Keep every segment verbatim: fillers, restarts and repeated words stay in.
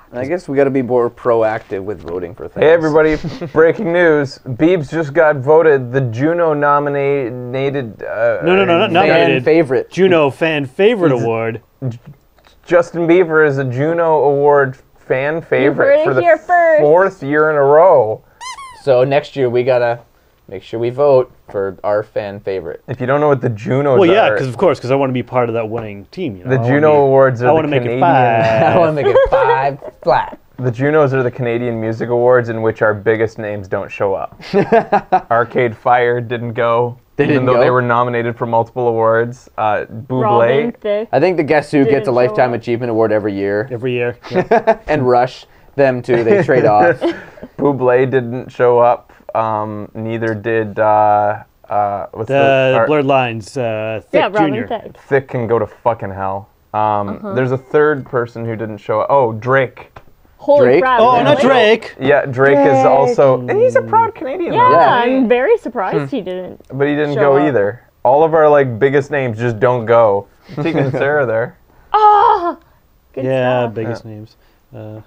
I guess we got to be more proactive with voting for things. Hey everybody, breaking news. Biebs just got voted the Juno nominated uh, No, no, no, not Fan nominated. favorite. Juno Fan Favorite Award. Justin Bieber is a Juno Award fan favorite heard for it the here first. fourth year in a row. So next year we got to make sure we vote for our fan favorite. If you don't know what the Junos Well, yeah, are, because of course, because I want to be part of that winning team. You know? the I wanna Juno be- Awards I are want the to make it Canadian. I want five. to make it five flat. The Junos are the Canadian Music Awards in which our biggest names don't show up. Arcade Fire didn't go, They even didn't though go? they were nominated for multiple awards. Uh, Robin Bublé, Thicke. I think the Guess Who gets Didn't a show Lifetime up. Achievement Award every year. Every year. And Rush, them too, they trade off. Bublé didn't show up. Um, neither did uh, uh, what's the, The our- Blurred Lines, uh, Thick Yeah, Robin Junior Thicke. Thick can go to fucking hell. Um, Uh-huh. There's a third person who didn't show up. Oh, Drake. Holy Drake? crap. Oh, really? not Drake. Yeah, Drake, is also, and he's a proud Canadian, Yeah, though, Yeah. I'm very surprised he didn't. but he didn't Show go up. either. All of our like biggest names just don't go. Tegan and Sarah there. Oh, good Yeah, stuff. biggest names. Uh,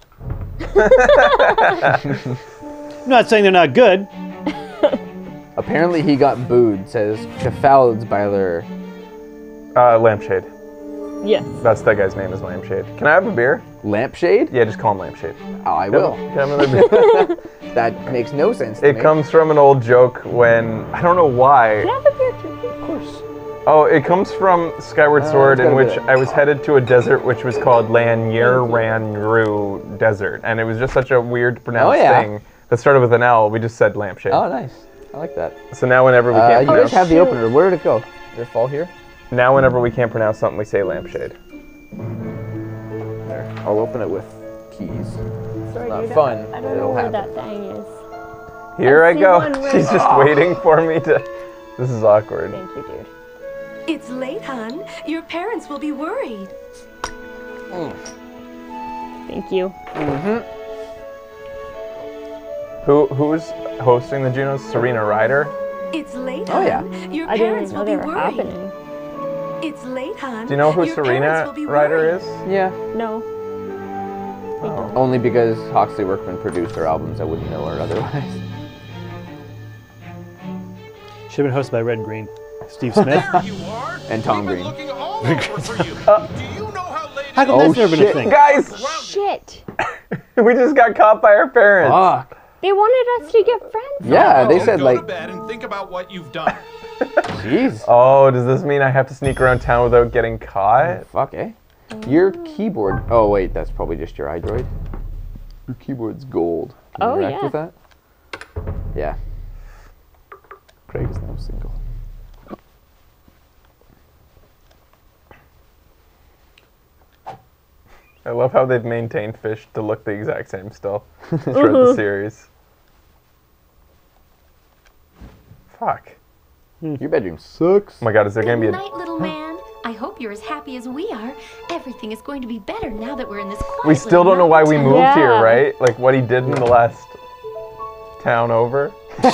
I'm not saying they're not good. Apparently he got booed, says Gefälsbeiler. Uh, Lampshade. Yes. That's that guy's name is Lampshade. Can I have a beer? Lampshade? Yeah, just call him Lampshade. Oh, I will. Can I have another beer? That makes no sense to It me. comes from an old joke when I don't know why. Can I have a beer too? Of course. Oh, it comes from Skyward Oh, Sword, it's in gotta be which that. I was headed to a desert which was called Lanyur Ranru Desert, and it was just such a weird to pronounce Oh, yeah. thing that started with an L. We just said lampshade. Oh, nice. I like that. So now whenever we Uh, can't you guys pronounce, have the shoot. opener. Where did it go? Did it fall here? now whenever we can't pronounce something, we say lampshade. There. I'll open it with keys. Sorry, not dude, I- fun, I but don't know it'll where happen. that thing is. Here I I see go. one right- She's just waiting for me to. This is awkward. Thank you, dude. It's late, hon. Your parents will be worried. Thank you. Who who's hosting the Junos? Serena Ryder. It's late, Oh, hon. yeah. Your I didn't parents even know will they be were worried. happening. It's late, hon. Do you know who Your Serena parents will be Ryder worried. is? Yeah. No. Oh. Only because Hawksley Workman produced her albums. I wouldn't know her otherwise. Should have been hosted by Red and Green. Steve Smith. There you are. And Tom We've been Green. looking all over for you. Uh, Do you know how late How it come Oh, that's never been a shit. thing? Guys, Shit. we just got caught by our parents. Fuck. They wanted us to get friends. Yeah, they is? said Go like, to bed and think about what you've done. jeez. Oh, does this mean I have to sneak around town without getting caught? Fuck, eh? Your keyboard. Oh, wait, that's probably just your iDroid. Your keyboard's gold. Can you Oh, interact yeah. with that? Yeah. Craig is now single. I love how they've maintained fish to look the exact same still throughout the series. Fuck. Your bedroom sucks. Oh my god, is there gonna be Good a... night, little man. I hope you're as happy as we are. Everything is going to be better now that we're in this quiet We still little don't know why we mountain moved town. here, Yeah. right? Like what he did in the last town over.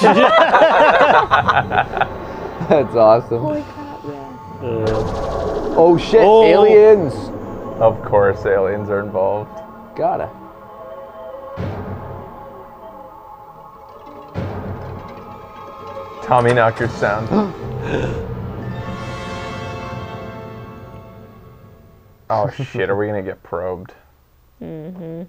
That's awesome. Holy crap, yeah. Uh, Oh shit, Oh. aliens! Of course, aliens are involved. Gotta. Tommy Knocker's sound. Oh shit, are we gonna get probed? Mm-hmm.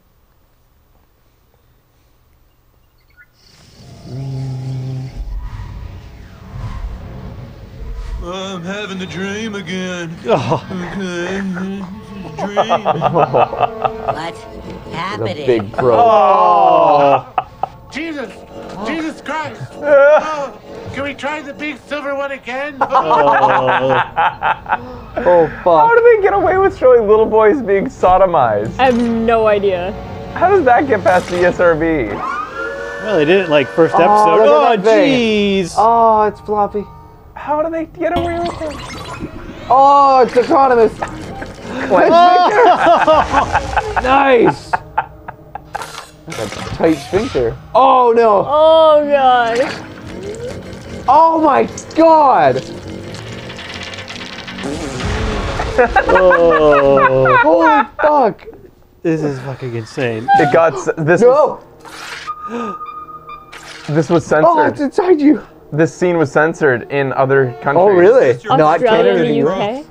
I'm having a dream again. oh, Okay. Dream. What's The happening? big probe. oh. Jesus! Jesus Christ! Oh, can we try the big silver one again? Oh How fuck. do they get away with showing little boys being sodomized? I have no idea. How does that get past the E S R B? Well, they did it like first Oh, episode. look Oh, at that thing. jeez. Oh, it's floppy. How do they get away with it? Oh, it's autonomous. Nice. That's a tight sphincter. Oh no. Oh god. Oh my god. Oh. Holy fuck. This is fucking insane. It got s- this. No! Was, this was Oh, it's censored. inside you. This scene was censored in other countries. Oh, really? Australia Not Australia Canada and the U anymore. K?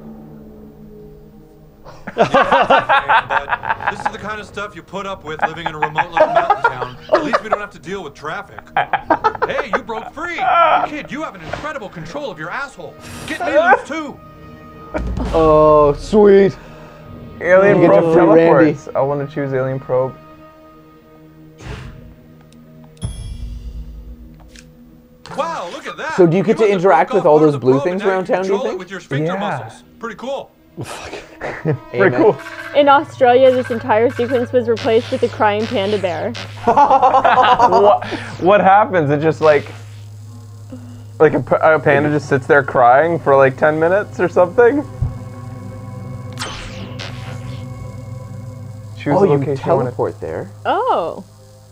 But this is the kind of stuff you put up with living in a remote little mountain town. At least we don't have to deal with traffic. Hey, you broke free. Kid, you have an incredible control of your asshole. Get me loose too. Oh, sweet. Alien You get probe to free Randy. teleports. I want to choose alien probe. Wow, look at that. So do you get to must have interact broke with off all part of those the blue probe things and now around you can town, do you control it think? with your sphincter Yeah. muscles. Pretty cool. Pretty cool. In Australia, this entire sequence was replaced with a crying panda bear. what, what happens? It just like, like a, pa- a panda just sits there crying for like ten minutes or something. Choose Oh, the you location you wanna- teleport there. Oh.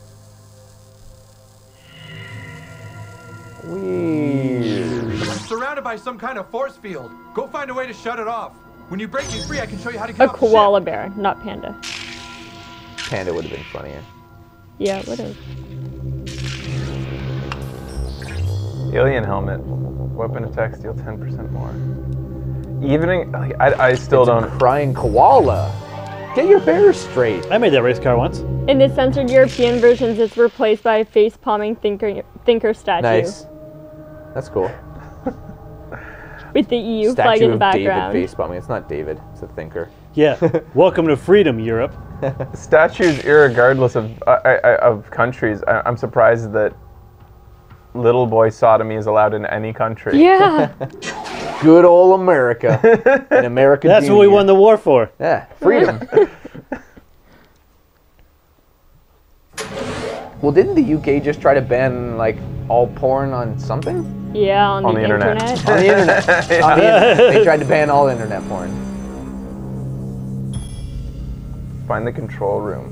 Weird. Surrounded by some kind of force field. Go find a way to shut it off. When you break me free, I can show you how to get A off the koala ship. bear, not panda. Panda would have been funnier. Yeah, whatever. Alien helmet. Weapon attack steal ten percent more. Evening. Like, I, I still It's a don't. crying koala. Get your bear straight. I made that race car once. In the censored European versions, it's replaced by a face-palming thinker, thinker statue. Nice. That's cool. With the E U flag Statue in the of background. David facepalming. It's not David. It's a thinker. Yeah. Welcome to freedom, Europe. Statues, irregardless of uh, uh, uh, of countries. I, I'm surprised that little boy sodomy is allowed in any country. Yeah. Good old America. An America. That's what we Junior. won the war for. Yeah, freedom. Well, didn't the U K just try to ban like all porn on something? Yeah, on, On the, the internet. internet. On the internet. On the internet. They tried to ban all internet porn. Find the control room.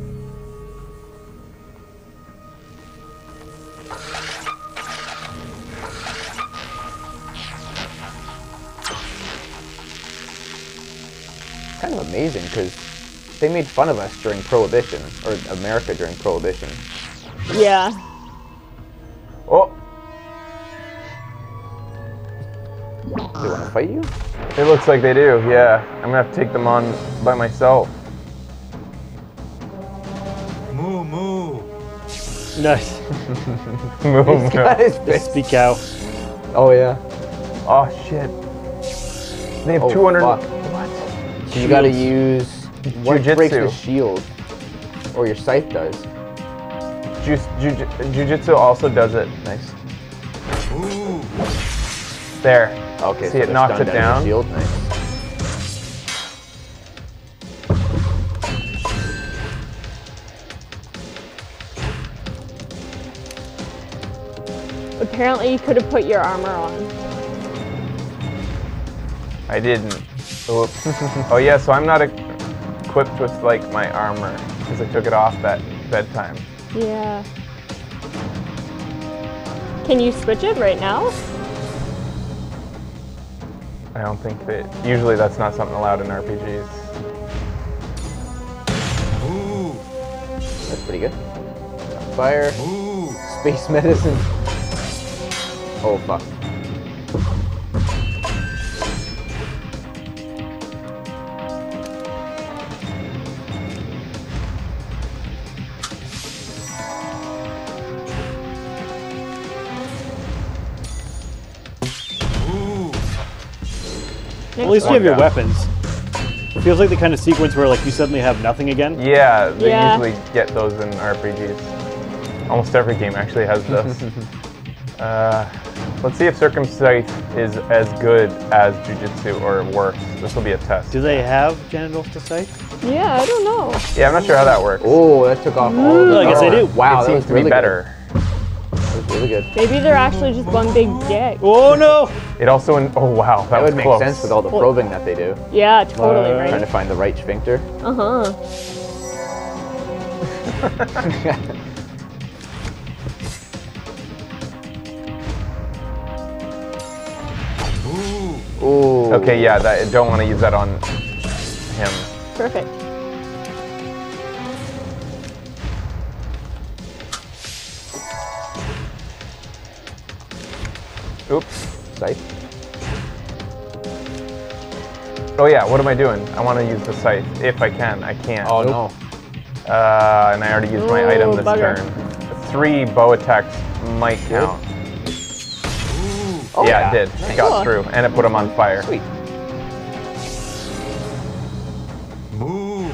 Kind of amazing because they made fun of us during Prohibition, or America during Prohibition. Yeah. Oh, They want to fight you? it looks like they do. Yeah, I'm gonna have to take them on by myself. Moo moo. Nice. Move. Got his fist. Speak out. Oh yeah. Oh shit. They have Oh, two hundred. fuck. What? So you got to use what breaks the Jujitsu. shield, or your scythe does. Ju- ju- Jiu-Jitsu also does it. Nice. Ooh. There. Okay, See, so it they're knocked stunned it out of down. your shield. Nice. Apparently, you could have put your armor on. I didn't. Oops. Oh yeah, so I'm not e- equipped with like my armor because I took it off at bedtime. Yeah. Can you switch it right now? I don't think that. Usually that's not something allowed in R P Gs. Ooh. That's pretty good. Fire. Ooh. Space medicine. Oh fuck. Ooh. At least you have your Yeah. weapons. It feels like the kind of sequence where like you suddenly have nothing again. Yeah, they Yeah. usually get those in R P Gs. Almost every game actually has this. uh, let's see if Circumcise is as good as Jiu-Jitsu or worse. This will be a test. Do they have genitals to sight? Yeah, I don't know. Yeah, I'm not sure how that works. Oh, that took off all of the. I guess they armor. do. Wow, it that seems was to really be good. better. That was really good. Maybe they're actually just one big dick. Oh no! It also, in, oh wow, that, That was would make close. sense with all the probing that they do. Yeah, totally, Uh, Trying to right? find the right sphincter. Uh-huh. Ooh. Ooh. Okay, yeah, that, I don't want to use that on him. Perfect. Oops. Scythe. Oh yeah, what am I doing? I want to use the scythe if I can. I can't. Oh no. Uh, and I already used my Ooh, item this bugger. turn. Three bow attacks might count. Oh, yeah, it did. Nice. It got Cool. through, and it put him on fire. Sweet. Move.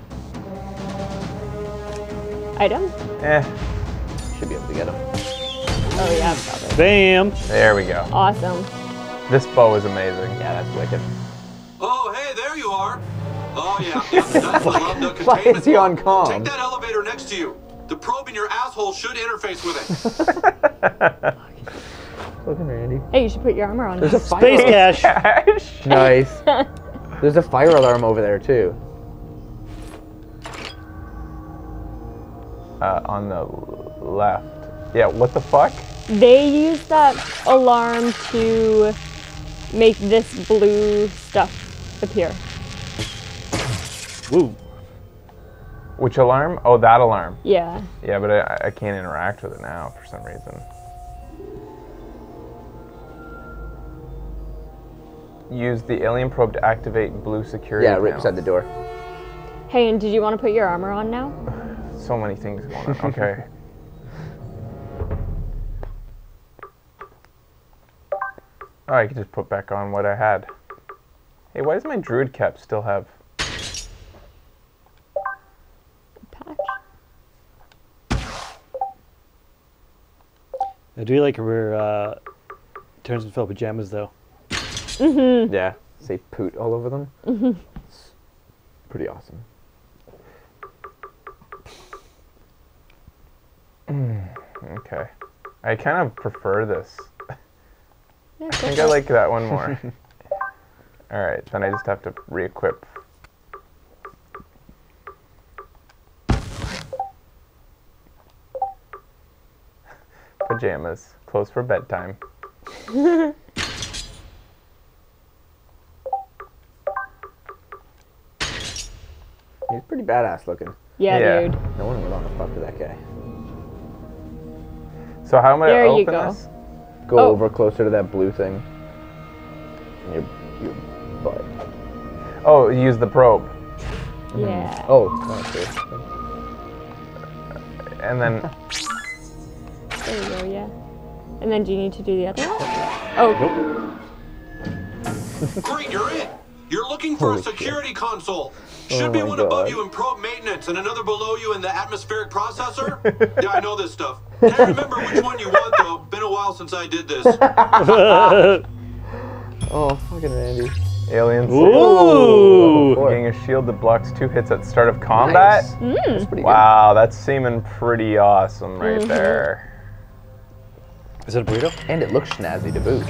Item? Eh, Should be able to get him. Oh yeah, probably. Bam! there we go. Awesome. This bow is amazing. Yeah, that's wicked. Oh, hey, there you are. Oh, yeah. yeah that's the love duck Why containment is he on port. comm? Take that elevator next to you. The probe in your asshole should interface with it. Look at Randy. Hey, you should put your armor on. There's a fire Space alarm. cash! Cash. Nice. There's a fire alarm over there too. Uh, on the left. Yeah, what the fuck? They use that alarm to make this blue stuff appear. Woo. Which alarm? Oh, that alarm. Yeah. Yeah, but I, I can't interact with it now for some reason. Use the alien probe to activate blue security Yeah, right panels. beside the door. Hey, and did you want to put your armor on now? So many things going on. Okay. Oh, I could just put back on what I had. Hey, why does my druid cap still have... Patch. I do like her uh, turns and fill pajamas though. Mm-hmm. Yeah. Say poot all over them. Mm-hmm. It's pretty awesome. Okay. I kind of prefer this. Yeah, I think I like that one more. Alright, then I just have to re-equip. Pajamas. Clothes for bedtime. He's pretty badass looking. Yeah, Yeah. dude. No one would want to fuck with that guy. So how am I There to you open go. this? Go Oh. over closer to that blue thing. And your, your butt. Oh, use the probe. Yeah. Oh, okay. And then... There you go, yeah. And then do you need to do the other one? Oh, Great, you're in. You're looking for Holy a security console. Oh Should be my one above God. you in probe maintenance and another below you in the atmospheric processor. Yeah, I know this stuff. Can't remember which one you want though. Been a while since I did this. Oh, fucking Randy. Alien Ooh! Getting a shield that blocks two hits at start of combat. Nice. That's pretty Wow, that's seeming pretty awesome right there. Is it a burrito? good. And it looks snazzy to boot.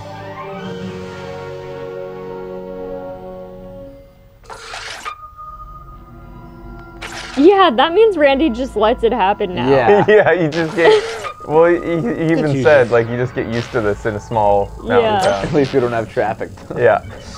yeah, that means Randy just lets it happen now. Yeah. Yeah, you just get. Well, he, he even It's said usual. like you just get used to this in a small mountain Yeah. At town. least we don't have traffic. Yeah.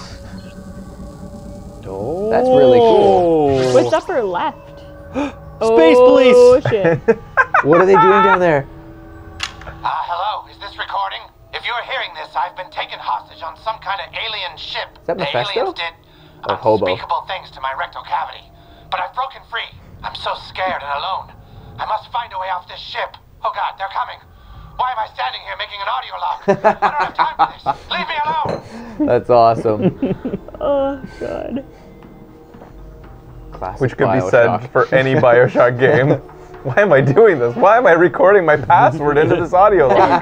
Oh. That's really cool. What's upper left? Space oh, police! shit. What are they doing down there? Uh, hello, is this recording? If you're hearing this, I've been taken hostage on some kind of alien ship. Is that the Mephisto? aliens did Or Hobo? unspeakable things to my rectal cavity. But I've broken free. I'm so scared and alone. I must find a way off this ship. Oh god, they're coming. Why am I standing here making an audio log? I don't have time for this. Leave me alone. That's awesome. Oh, God. Classic Which could be Bioshock. said for any Bioshock game. Why am I doing this? Why am I recording my password into this audio log?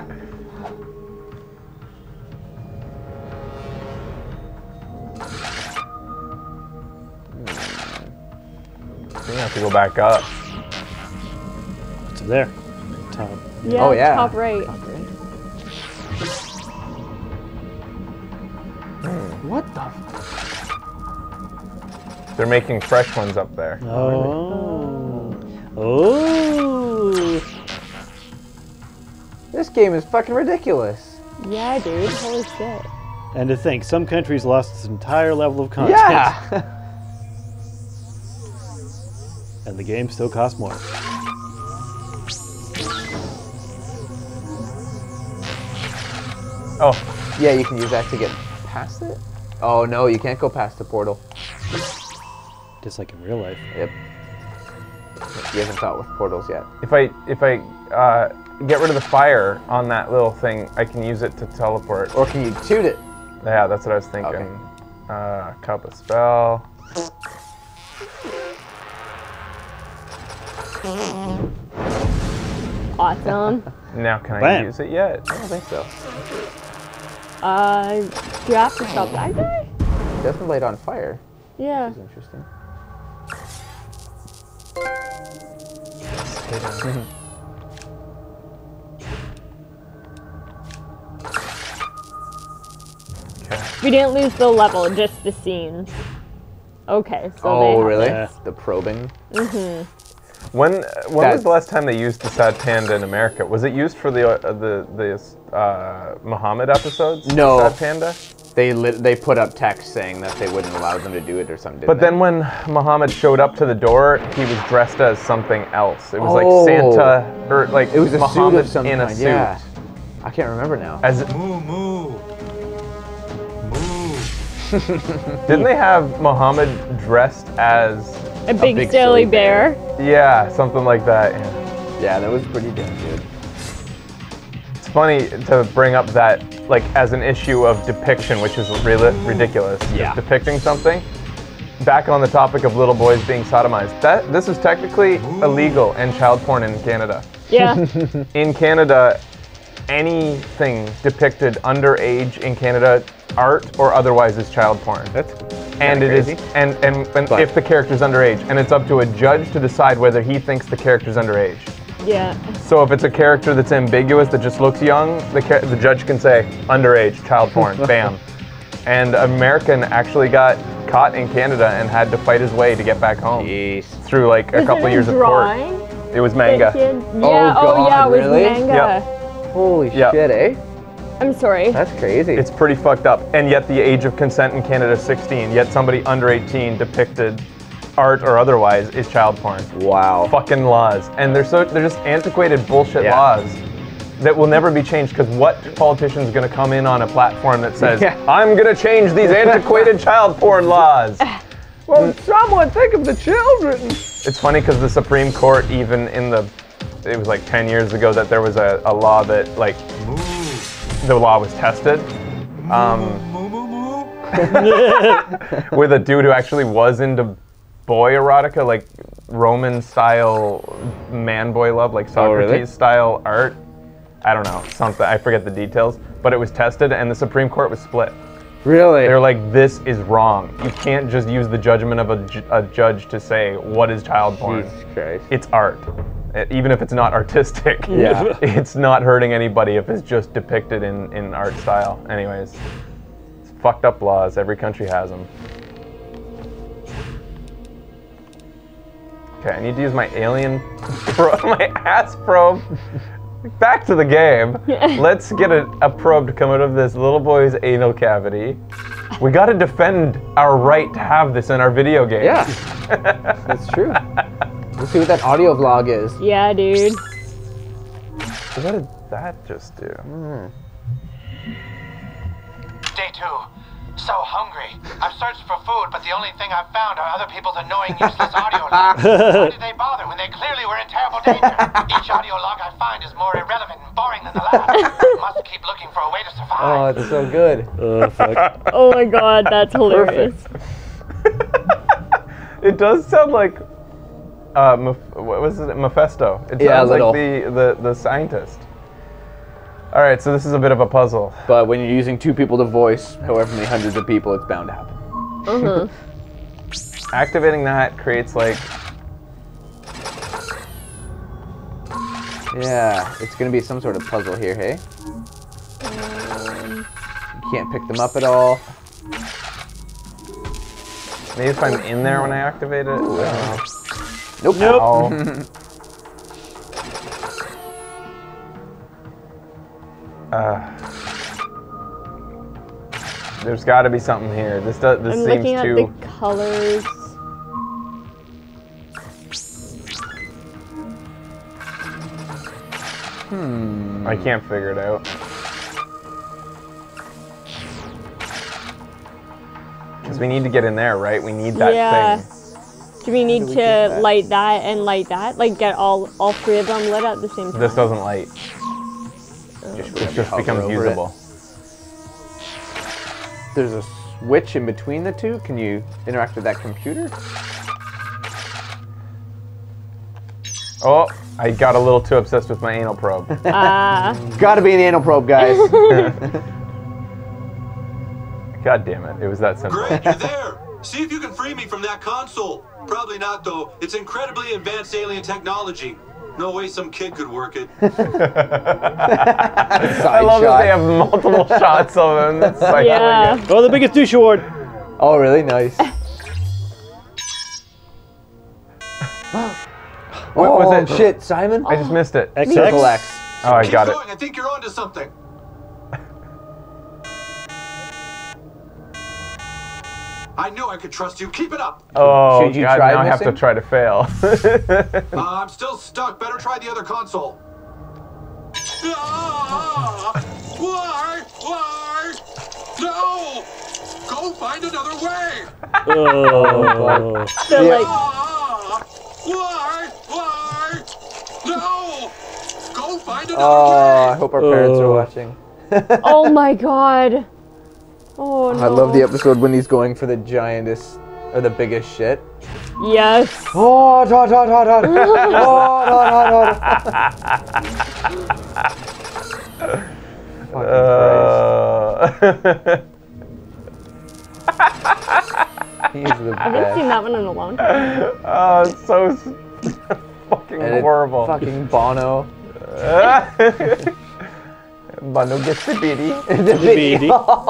You have to go back up. What's up there? Top. Yeah, Oh, yeah. top right. What the? They're making fresh ones up there. Oh. Oh. This game is fucking ridiculous. Yeah, dude. Holy shit. And to think, some countries lost its entire level of content. Yeah. And the game still costs more. Oh. Yeah, you can use that to get past it? Oh no, you can't go past the portal. Just like in real life. Yep. You haven't thought with portals yet. If I if I uh, get rid of the fire on that little thing, I can use it to teleport. Or can you shoot it? Yeah, that's what I was thinking. Okay. Uh, cup of spell. Awesome. Now can I Bam. use it yet? I don't think so. Uh, do you have to stop that guy? It doesn't light on fire. Yeah. Which is interesting. We didn't lose the level, just the scenes. Okay, so Oh, they have really? it. The probing. Mm-hmm. When when That's- was the last time they used the sad panda in America? Was it used for the uh, the the uh, Muhammad episodes? No. Sad panda. They lit, they put up text saying that they wouldn't allow them to do it or something. didn't But they? then when Muhammad showed up to the door, he was dressed as something else. It was Oh. like Santa or like it was a Muhammad suit of some in a kind, suit. Yeah. I can't remember now. As Moo moo. Moo. didn't they have Muhammad dressed as A big, big silly silly bear. yeah, something like that. Yeah. Yeah, that was pretty damn good. It's funny to bring up that like as an issue of depiction, which is really ridiculous. just Yeah. Depicting something. Back on the topic of little boys being sodomized. That this is technically illegal and child porn in Canada. Yeah. In Canada, anything depicted underage in Canada, art or otherwise, is child porn. That's and it crazy. is, and and, and But- if the character's underage, and it's up to a judge to decide whether he thinks the character's underage. Yeah. So if it's a character that's ambiguous that just looks young, the cha- the judge can say underage, child porn, bam. And American actually got caught in Canada and had to fight his way to get back home Jeez. through like a Was couple it years of drawing? court. It was manga. that he had- Oh, Yeah. Oh, yeah. It God, was really? manga. Holy Yeah. shit, eh? I'm sorry. That's crazy. It's pretty fucked up. And yet the age of consent in Canada is sixteen. Yet somebody under eighteen depicted, art or otherwise, is child porn. wow. Fucking laws. And they're so they're just antiquated bullshit Yeah. laws that will never be changed, because what politician's gonna come in on a platform that says, Yeah. I'm gonna change these antiquated child porn laws? Well, someone think of the children. It's funny because the Supreme Court, even in the, it was like ten years ago that there was a, a law that like, Moo. the law was tested. Um, Moo moo moo. with a dude who actually was into boy erotica, like Roman style man boy love, like Socrates really? style art. I don't know, something, I forget the details, but it was tested and the Supreme Court was split. Really? They were like, this is wrong. You can't just use the judgment of a, ju- a judge to say what is child porn. Jesus Christ. It's art. Uh, Even if it's not artistic, Yeah. it's not hurting anybody if it's just depicted in, in art style. Anyways, it's fucked up laws. Every country has them. Okay, I need to use my alien, pro- my ass probe. Back to the game. Let's get a, a probe to come out of this little boy's anal cavity. We got to defend our right to have this in our video game. Yeah. That's true. Let's see what that audio vlog is. Yeah, dude. What did that just do? Day two. So hungry. I've searched for food, but the only thing I've found are other people's annoying, useless audio logs. Why did they bother when they clearly were in terrible danger? Each audio log I find is more irrelevant and boring than the last. Must keep looking for a way to survive. Oh, it's so good. Oh, fuck. Oh my god, that's hilarious. It does sound like, uh, Meph- what was it? Mephisto. It Yeah, sounds a little. like the, the, the scientist. All right, so this is a bit of a puzzle. But when you're using two people to voice however many hundreds of people, it's bound to happen. Uh-huh. Activating that creates like, Yeah, it's gonna be some sort of puzzle here, hey? Um, You can't pick them up at all. maybe if I'm in there when I activate it. I don't know. Nope. Nope. Ow. Uh, there's got to be something here. This does. This I'm seems looking at too. the colors. Hmm. I can't figure it out. Because we need to get in there, right? We need that Yeah. thing. Do we need do we to get that? light that and light that? Like get all all three of them lit at the same time? This doesn't light. Just It just becomes over it. usable. There's a switch in between the two. Can you interact with that computer? Oh, I got a little too obsessed with my anal probe. Ah. Gotta be in the anal probe, guys. God damn it. It was that simple. Great, you're there. See if you can free me from that console. Probably not, though. It's incredibly advanced alien technology. No way some kid could work it. I love that they have multiple shots of him. That's like Yeah. Oh, the biggest douche award. Oh, really? Nice. What oh, was it? shit, Simon? I just missed it. X Circle X. X. Oh, I Keep got it. going. I think you're onto something. I knew I could trust you. Keep it up. Oh, Should you God, try now I have to missing? try to fail. Uh, I'm still stuck. Better try the other console. Ah, why? Why? No! Go find another way. Oh. So like Ah, why? Why? No! Go find another Oh, I way. hope our parents are Oh. watching. oh my god. Oh no. I love the episode when he's going for the giantest, or the biggest shit. Yes. Oh, dot, dot, dot, dot. Oh, dot, dot, dot. Fucking Christ. Uh, He's the I haven't seen best. that one in a long time. oh, it's so s- fucking And it- horrible. Fucking Bono. Bono gets the biddy. The beady.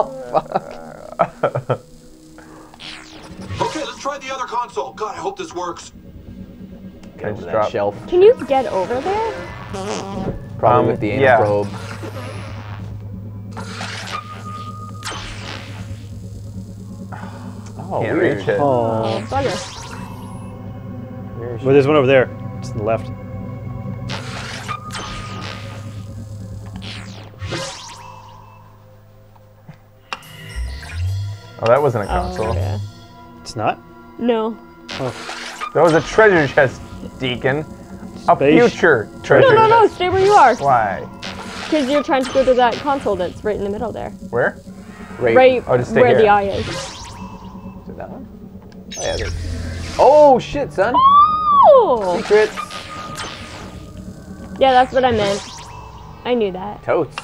Okay, let's try the other console. God, I hope this works. Get over that drop. shelf. Can you get over there? Probably Um, with the anal yeah. probe. Oh, Can't weird. reach it. Oh. Oh, bugger. Where is Well, there's one over there. It's to the left. Oh, that wasn't a console. Oh, yeah. It's not? No. That was a treasure chest, Deacon. A Space- future treasure No, no, no. chest. Stay where you are. Why? Because you're trying to go to that console that's right in the middle there. Where? Right. Right Oh, just stay where here. the eye is. Is it that one? Oh, yeah, there. Oh, shit, son. Oh! Secrets. Yeah, that's what I meant. I knew that. Totes.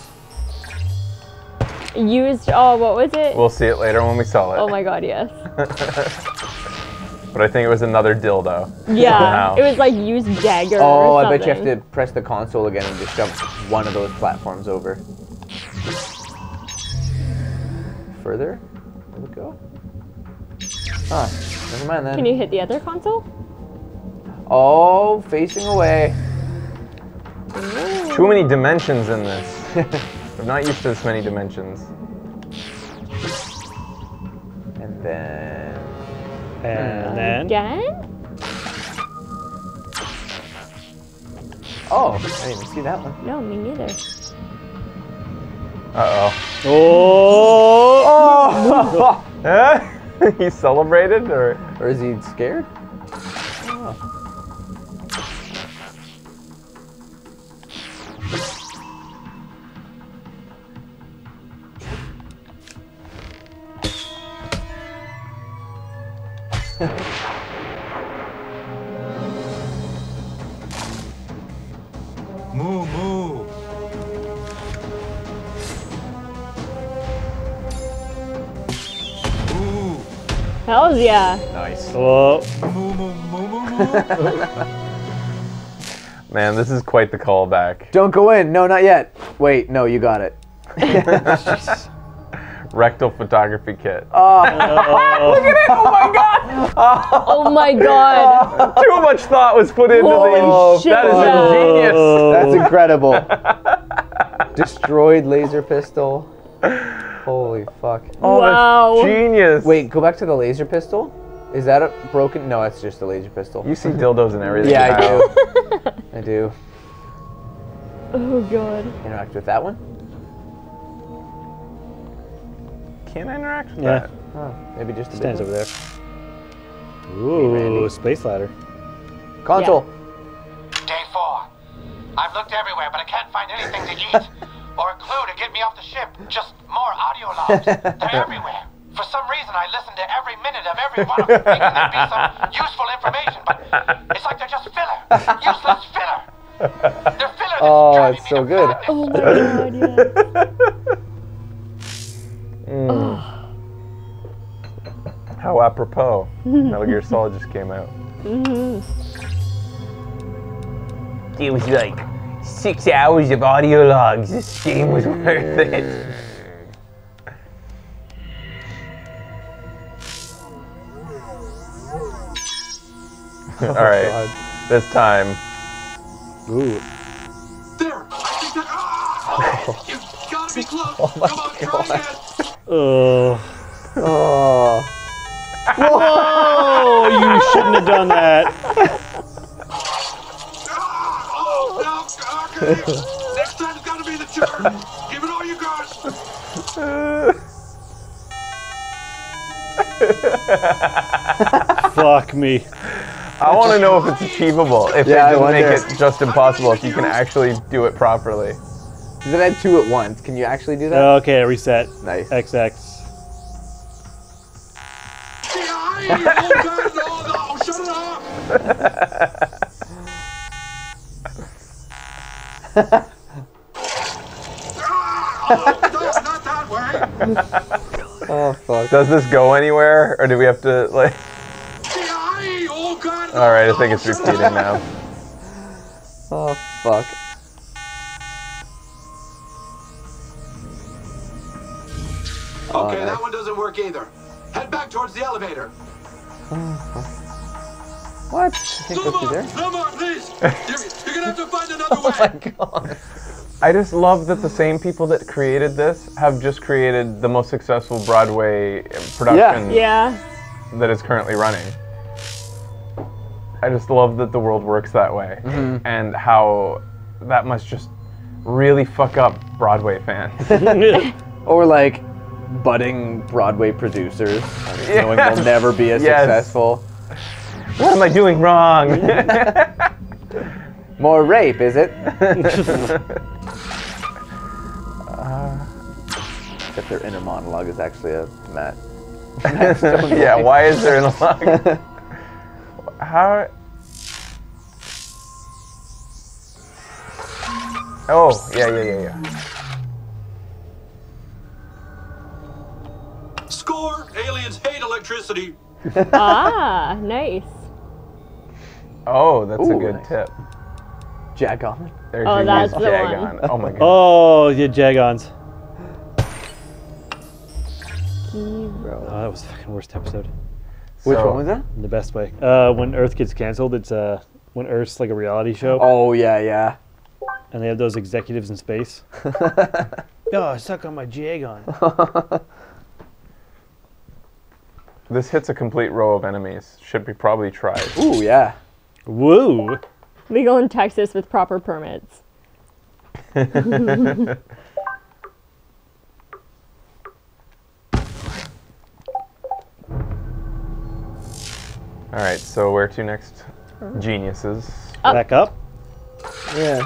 Used, oh, what was it? We'll see it later when we sell it. Oh my god, yes. But I think it was another dildo. Yeah, Somehow. it was like used dagger Oh, or I bet you have something. to press the console again and just shove one of those platforms over. Further? Where'd it go? Huh. Never mind then. Can you hit the other console? Oh, facing away. Too many dimensions in this. I'm not used to this many dimensions. And then... And then. Again? Oh, I didn't even see that one. No, me neither. Uh-oh. Oh! Oh! He celebrated, or? Or is he scared? Oh. Moo moo. Moo. Hells yeah. Nice. Oh. Moo moo moo moo moo. Man, this is quite the callback. Don't go in. No, not yet. Wait, no, you got it. Rectal photography kit. Oh, Look at it! Oh my god! Oh my god. Too much thought was put into Holy the. shit, That is yeah. ingenious. that's incredible. Destroyed laser pistol. Holy fuck. Oh, Wow. that's genius. Wait, go back to the laser pistol. Is that a broken? No, it's just a laser pistol. You see dildos and everything. Yeah, I now. do. I do. Oh god. Interact with that one. Can I interact with Yeah. that? Oh, maybe just a bit. Stands over there. Ooh, space ladder. Console. Day four. I've looked everywhere, but I can't find anything to eat or a clue to get me off the ship. Just more audio logs. They're everywhere. For some reason, I listen to every minute of every one of them, thinking there'd be some useful information, but it's like they're just filler. Useless filler. They're filler that's Oh, driving it's me so to good. madness. Oh my god, yeah. Mm. How apropos. Metal Gear Solid just came out. Mm-hmm. It was like six hours of audio logs. This game was worth it. All right, God. this time. Ooh. There! I think that. Ah! You gotta be close! Oh my Come on, try God. again! Oh. Oh. Whoa! You shouldn't have done that. Ah! Oh, no! Okay! Next time it's gotta be the turn! Give it all you got! Fuck me. I want to know if it's achievable. If Yeah, I they didn't make wonder. it just impossible, if you can actually do it properly. Because it had two at once. Can you actually do that? Okay, reset. Nice. X X. Hey, oh, God, no, no, shut it off! Ah! Oh, no, not that way! Oh, fuck. Does this go anywhere, or do we have to like? Hey, oh, God, no, All right, I think no, it's shut it repeating off. now. Oh, fuck. Okay, nice. that one doesn't work either. Head back towards the elevator. What? I can't go through Lamar, there. Lamar, please! You're, you're gonna have to find another Oh my way. god. I just love that the same people that created this have just created the most successful Broadway production Yeah. that is currently running. I just love that the world works that way, Mm-hmm. and how that must just really fuck up Broadway fans. Or like budding Broadway producers, knowing they'll never be as Yes. successful. What am I doing wrong? More rape, is it? Except their inner monologue is actually a Matt. Matt Stone Yeah, voice. why is there an log? How? Oh, yeah, yeah, yeah, yeah. Score! Aliens hate electricity. Ah, nice. Oh, that's a Ooh, good nice. tip. Jagon. There's Oh, your that's use the Jagon. one. Oh my god. Oh, yeah, Jagons. Bro. Oh, that was the fucking worst episode. Which So- one was that? In the best way. Uh, when Earth gets canceled, it's uh, when Earth's like a reality show, Oh yeah, yeah. and they have those executives in space. Oh, I suck on my Jagon. This hits a complete row of enemies. Should be probably tried. Ooh yeah. Woo! Legal in Texas with proper permits. All right, so where to next? Geniuses. Up. Back up. Yeah.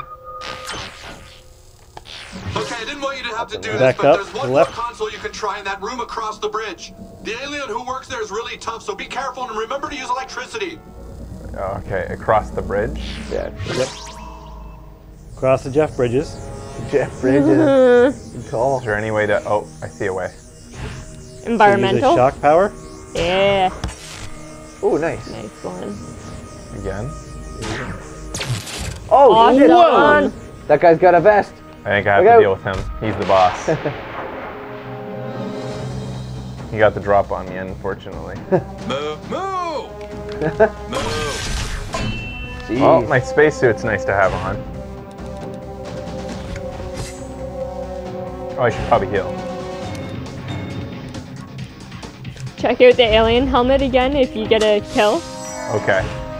Okay, I didn't want you to have to do this, Back but up, there's one left. more console you can try in that room across the bridge. The alien who works there is really tough, so be careful and remember to use electricity. Okay, across the bridge. Yeah. Yep. Cross the Jeff Bridges. Jeff Bridges. Good call. Is there any way to? Oh, I see a way. Use Environmental. the shock power. Yeah. Ooh, nice. Nice one. Again. Oh shit! Awesome. That guy's got a vest. I think I have Look to out. deal with him. He's the boss. He got the drop on me, unfortunately. Move, move, move. Jeez. Well, my spacesuit's nice to have on. Oh, I should probably heal. Check out the alien helmet again if you get a kill. Okay.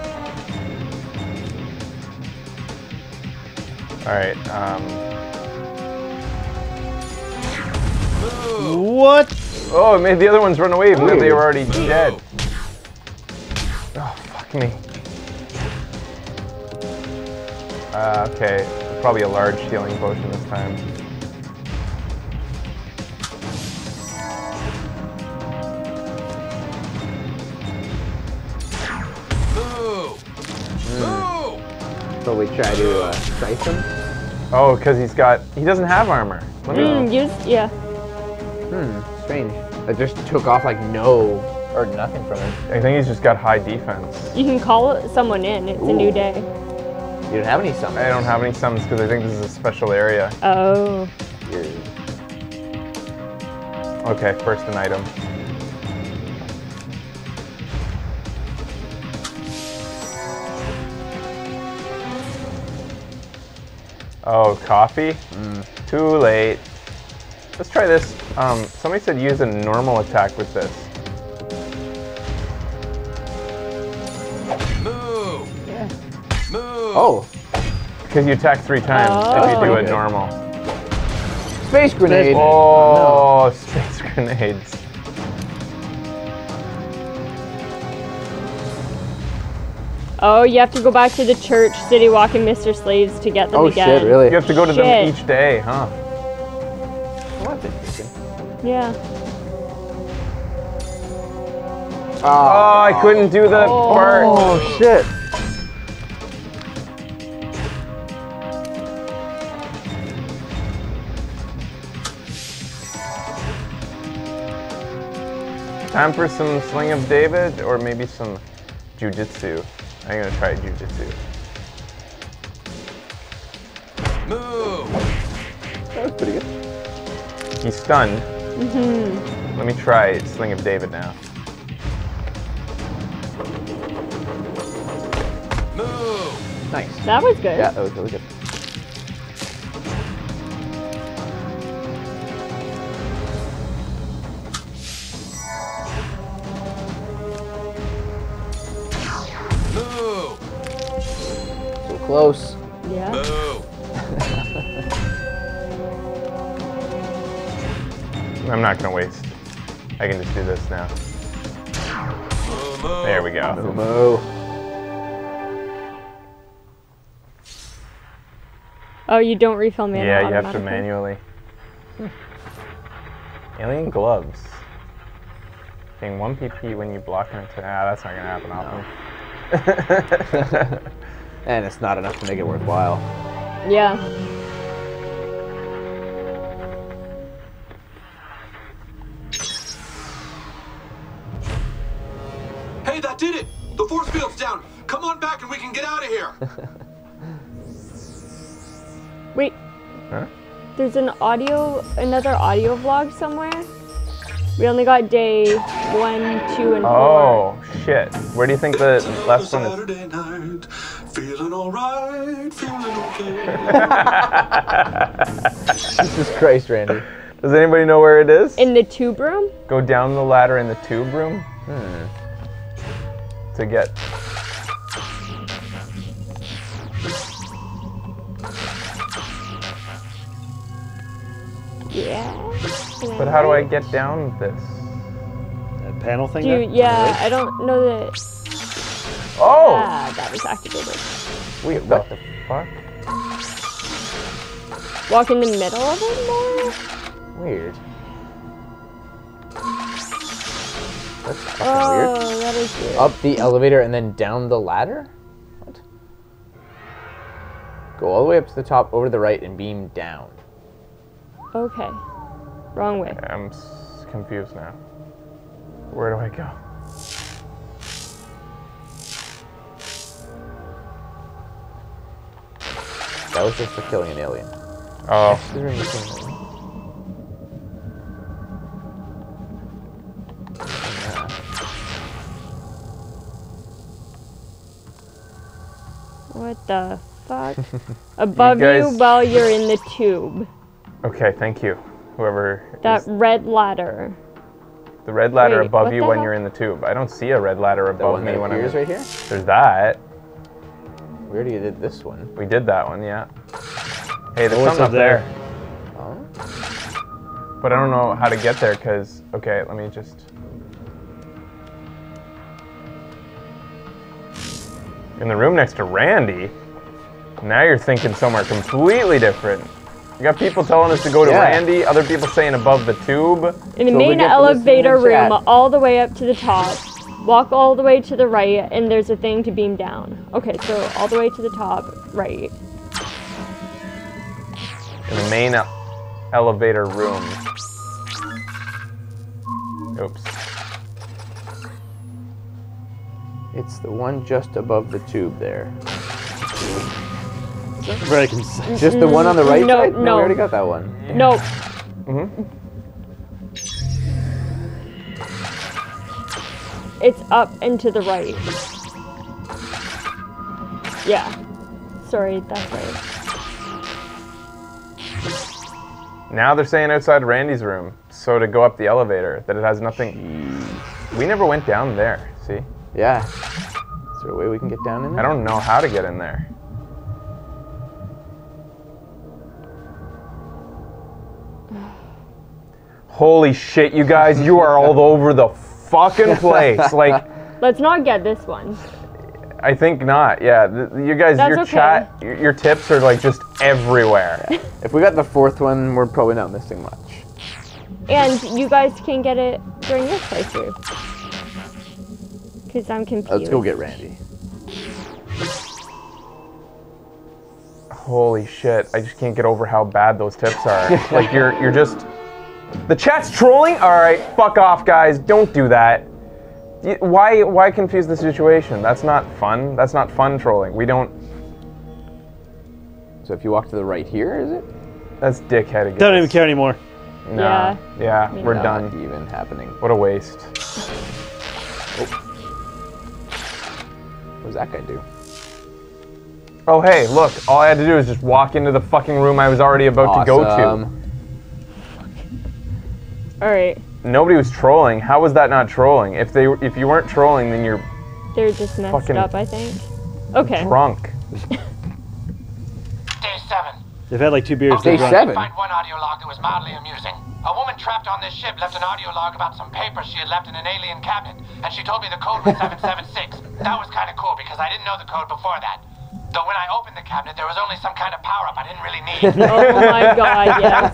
All right. Um. What? Oh, it made the other ones run away even though they were already Whoa. dead. Oh, fuck me. Uh, okay, probably a large healing potion this time. Moo! Moo! So we try to uh, strike him. Oh, because he's got, he doesn't have armor. Let me, Mm, use, yeah. Hmm, strange. It just took off like no or nothing from him. I think he's just got high defense. You can call someone in. It's a new Ooh. day. You don't have any summons. I don't have any summons because I think this is a special area. Oh. Weird. Okay, first an item. Oh, coffee? Mm. Too late. Let's try this. Um, somebody said use a normal attack with this. Moo! Yeah. Moo! Oh, Because you attack three times Oh. if you do That's it pretty good. normal. space grenade. Oh, space grenades. Oh, you have to go back to the church, City Walk, and Mister Slaves to get them Oh again. shit, really? You have to go to them Shit. each day, huh? Oh, that's interesting. Yeah. Oh, I couldn't do the part. Oh shit. Time for some Sling of David or maybe some Jujitsu. I'm gonna try Jujitsu. Moo! That was pretty good. He's stunned. Mm-hmm. Let me try Sling of David now. Moo! Nice. That was good. Yeah, that was really good. Moo! So close. Yeah. Moo! I'm not gonna waste. I can just do this now. Moo! Moo! There we go. Moo moo. Oh, you don't refill mana Yeah, you have to automatically? manually. Alien gloves. Gain one P P when you block an attack. Ah, that's not gonna happen often. And it's not enough to make it worthwhile. Yeah. Hey, that did it! The force field's down! Come on back and we can get out of here! Wait. Huh? There's an audio, another audio vlog somewhere. We only got day one, two, and four. Oh, shit. Where do you think the last one is? Saturday night, feeling alright, feeling okay. Jesus Christ, Randy. Does anybody know where it is? In the tube room? Go down the ladder in the tube room Hmm. to get. Yeah. But how do I get down this? That panel thing Do there? you, yeah, I don't know that. Oh! Ah, that was activated. Wait, what the fuck? Walk in the middle of it more? Weird. That's fucking Oh, weird. that is weird. Up the elevator and then down the ladder? What? Go all the way up to the top, over to the right, and beam down. Okay. Wrong way. I'm s- confused now. Where do I go? That was just for killing an alien. Oh. Considering the thing. What the fuck? Above you, guys- while you're in the tube. Okay, thank you. Whoever. That is- red ladder. the red ladder Wait, above what you the when hell? you're in the tube. I don't see a red ladder The above one me that when I'm. appears right here? There's that. We already did this one. We did that one, yeah. Hey, there's Oh, what's something up up there. there? Oh? but I don't know how to get there because, okay, let me just... In the room next to Randy? Now you're thinking somewhere completely different. You got people telling us to go to Yeah. Randy, other people saying above the tube. In the So we main get to listen elevator in the room, chat. all the way up to the top. Walk all the way to the right, and there's a thing to beam down. Okay, so all the way to the top, right. In the main el- elevator room. Oops. It's the one just above the tube there. Right, I can s- Just the one on the right No, side? No, no. we already got that one. Nope. Mm-hmm. It's up and to the right. Yeah. Sorry, that's right. Now they're saying outside Randy's room, so to go up the elevator, that it has nothing. We never went down there, see? Yeah. Is there a way we can get down in I there? don't know how to get in there. Holy shit, you guys, you are all over the fucking place. Like, Let's not get this one. I think not. Yeah, th- you guys, That's your okay. chat, your, your tips are like just everywhere. If we got the fourth one, we're probably not missing much. And you guys can get it during your playthrough. Because I'm confused. Let's go get Randy. Holy shit, I just can't get over how bad those tips are. Like, you're you're just... The chat's trolling? Alright, fuck off, guys. Don't do that. Y- Why why confuse the situation? That's not fun. That's not fun trolling. We don't... So if you walk to the right here, is it? That's dickhead again. Don't even care anymore. Nah. Yeah. Yeah, Me we're neither. done. Not even happening. What a waste. What does that guy do? Oh, hey, look. All I had to do is just walk into the fucking room I was already about to go to. Awesome. Alright. Nobody was trolling. How was that not trolling? If they, if you weren't trolling, then you're They're just messed Fucking up, I think. Okay. drunk. Day seven. They've had like two beers. Day they're drunk. seven. Find one audio log that was mildly amusing. A woman trapped on this ship left an audio log about some papers she had left in an alien cabinet, and she told me the code was seven seven six. That was kind of cool because I didn't know the code before that. Though when I opened the cabinet, there was only some kind of power-up I didn't really need. Oh my god, yes.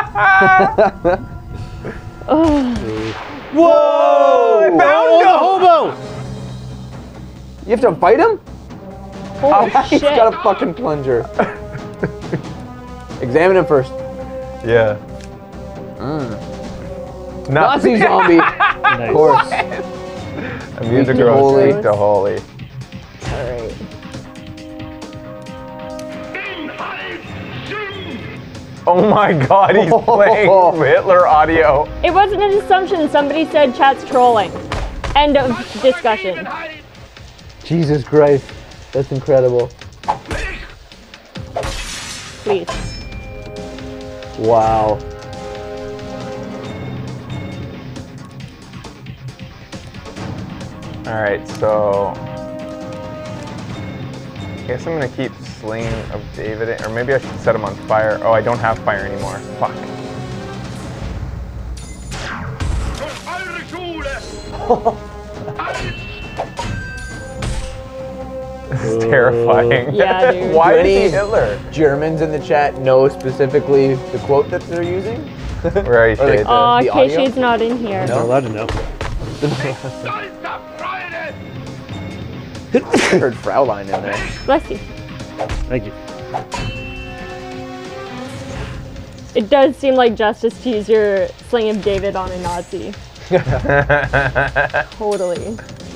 Oh. Whoa! I found him! Hobo! You have to fight him? Holy He's shit. got a fucking plunger. Examine him first. Yeah. Mm. Nazi Nazi zombie. Nice. Of course. Immune to Weak to gross, holy. weak to holy. Alright. Oh my god, he's playing Hitler audio. It wasn't an assumption. Somebody said chat's trolling. End of discussion. Jesus Christ. That's incredible. Please. Wow. Alright, so... I guess I'm gonna keep Sling of David, in- or maybe I should set him on fire. Oh, I don't have fire anymore. Fuck. This is terrifying. Yeah, dude. Why Do is he any Hitler? Germans in the chat know specifically the quote that they're using? Where are you, Or like Shade? the- Aw, the audio? Casey's not in here. Not allowed to know. I heard Fraulein in there. Bless you. Thank you. It does seem like justice to use your Sling of David on a Nazi. Totally.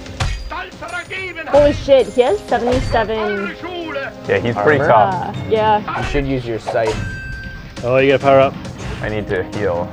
Holy shit, he has seventy-seven. Yeah, he's pretty Armor? tough. Uh, yeah. You should use your scythe. Oh, you gotta power up. I need to heal.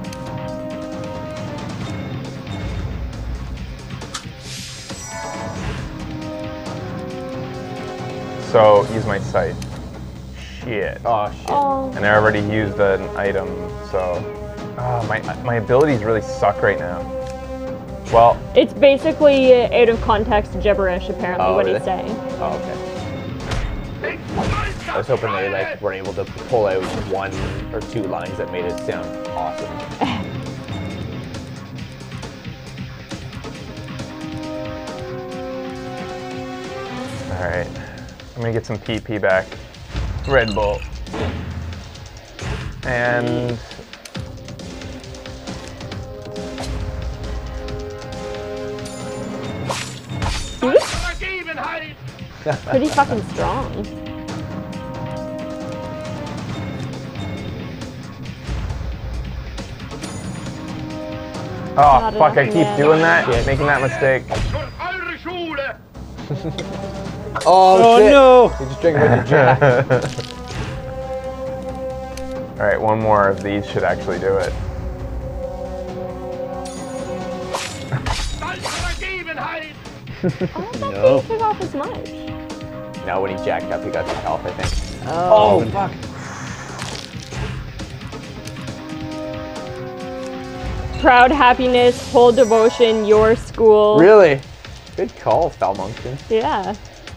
So, use my sight. Shit. Oh shit. Oh. And I already used an item, so... Oh, my, my abilities really suck right now. Well, It's basically out of context gibberish, apparently, Oh, what really? he's saying. Oh, okay. I was hoping they like weren't able to pull out one or two lines that made it sound awesome. Alright. I'm gonna get some P P back. Red Bull. And... Pretty fucking strong. Oh, Not fuck, I enough keep mana. doing that, making that mistake. Oh, Oh shit. no! He just drank a bunch of Jack. Alright, one more of these should actually do it. I don't think No. he took off as much. No, when he jacked up, he got some health, I think. Oh. fuck. Proud happiness, whole devotion, your school. Really? Good call, Falmonkston. Yeah.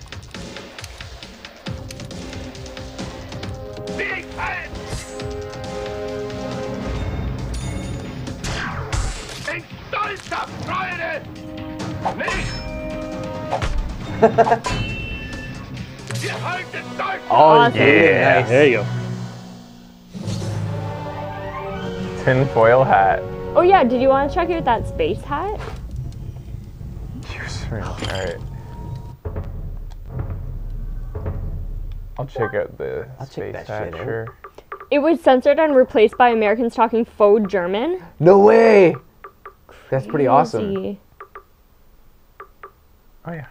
Oh, Awesome. Yeah. nice. There you go. Tinfoil hat. Oh yeah, did you want to check out that space hat? Alright. I'll check out the I'll check space that hat, shit out. sure. It was censored and replaced by Americans talking faux German. No way! That's pretty awesome. Crazy. Oh yeah.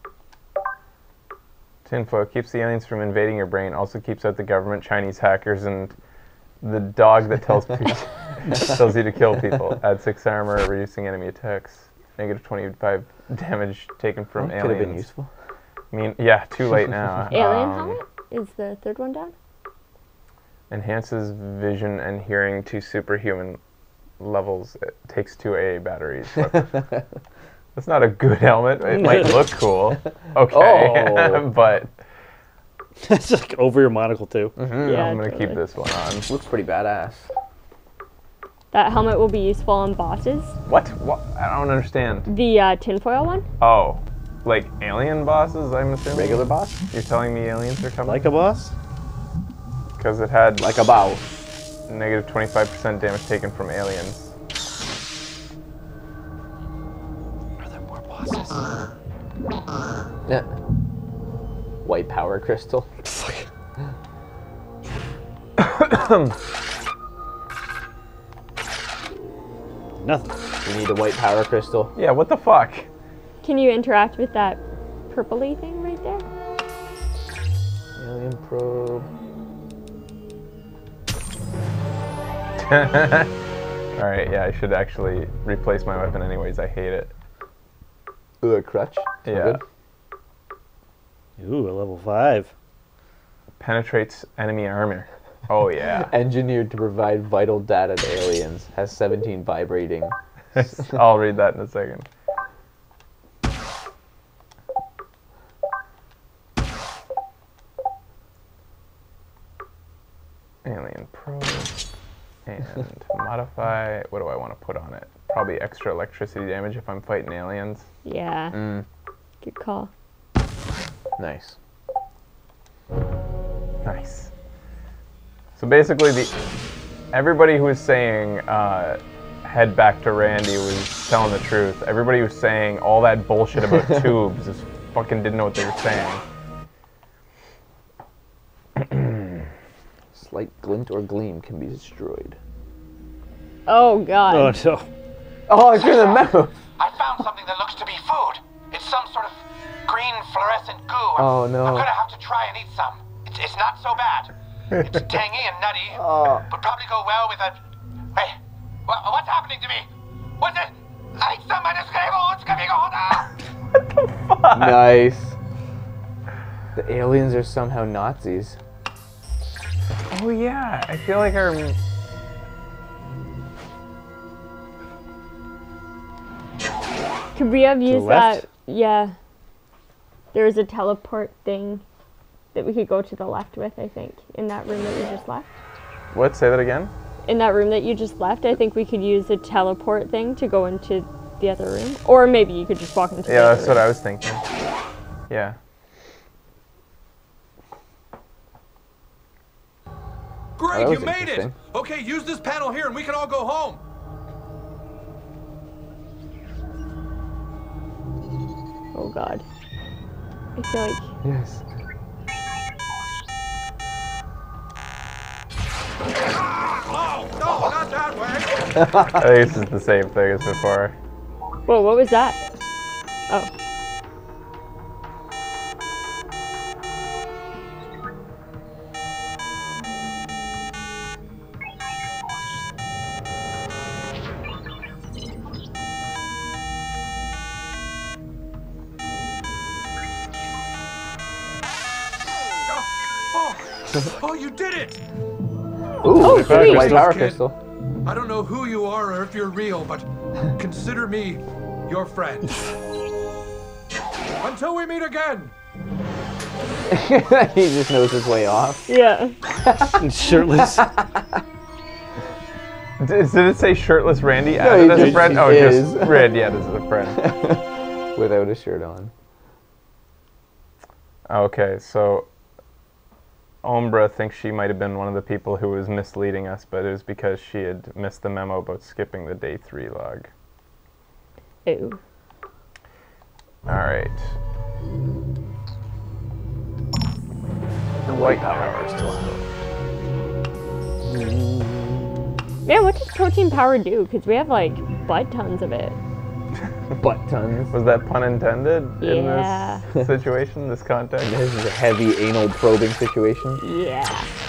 Tinfoil keeps the aliens from invading your brain, also keeps out the government, Chinese hackers, and the dog that tells people, tells you to kill people. Add six armor, reducing enemy attacks. Negative twenty-five damage taken from That aliens. could have been useful. I mean, yeah, too late now. Alien Um, helmet is the third one down. Enhances vision and hearing to superhuman levels. It takes two A A batteries. What- That's not a good helmet. It might look cool. Okay. Oh. But It's like over your monocle too. Yeah, I'm going to keep totally. this one on. Looks pretty badass. That helmet will be useful on bosses. What? What? I don't understand. The uh, tinfoil one. Oh. Like alien bosses, I'm assuming? Regular boss? You're telling me aliens are coming? Like a boss? Because it had Like a bow. negative twenty-five percent damage taken from aliens. Are there more bosses? Yeah. White power crystal. Nothing. You need a white power crystal. Yeah, what the fuck? Can you interact with that purpley thing right there? Alien probe. Alright, yeah, I should actually replace my weapon anyways. I hate it. Ooh, a crutch. Sound Yeah. good? Ooh, a level five. Penetrates enemy armor. Oh, yeah. Engineered to provide vital data to aliens. Has seventeen vibrating. I'll read that in a second. Alien probe. And modify. What do I want to put on it? Probably extra electricity damage if I'm fighting aliens. Yeah. Mm, Good call. nice. Nice. So basically, the everybody who was saying uh, head back to Randy was telling the truth. Everybody who was saying all that bullshit about tubes just fucking didn't know what they were saying. Slight glint or gleam can be destroyed. Oh god. Oh no. Oh, it's in the mouth. I found something that looks to be food. It's some sort of green fluorescent goo. I'm, Oh, no. I'm gonna have to try and eat some. It's, it's not so bad. It's tangy and nutty. Oh. Would probably go well with a... Hey, wha- what's happening to me? What's it? I somebody scribble. What's coming on? Nice. The aliens are somehow Nazis. Oh yeah, I feel like our Could we have used left? that? Yeah. There was a teleport thing that we could go to the left with, I think, in that room that we just left. what? Say that again. In that room that you just left, I think we could use a teleport thing to go into the other room. Or maybe you could just walk into the Yeah, other that's what room. I was thinking. Yeah. Great, Oh, that you was made it! interesting. Okay, use this panel here and we can all go home. Oh god. I feel like... Yes. Oh, no, not that way! I think this is the same thing as before. Whoa, what was that? Oh. Oh, you did it! Ooh, Oh, sweet. white power Kid. crystal. I don't know who you are or if you're real, but consider me your friend. Until we meet again! He just knows his way off. Yeah. Shirtless. Did, did it say shirtless Randy he added as a just friend? Oh, is. just Randy added as a friend. Without a shirt on. Okay, so Umbra thinks she might have been one of the people who was misleading us, but it was because she had missed the memo about skipping the day three log. Ew. All right. The white power crystal. Man, what does protein power do? Because we have like butt tons of it. Butt tons. Was that pun intended Yeah. in this situation, this context? This is a heavy anal probing situation. Yeah.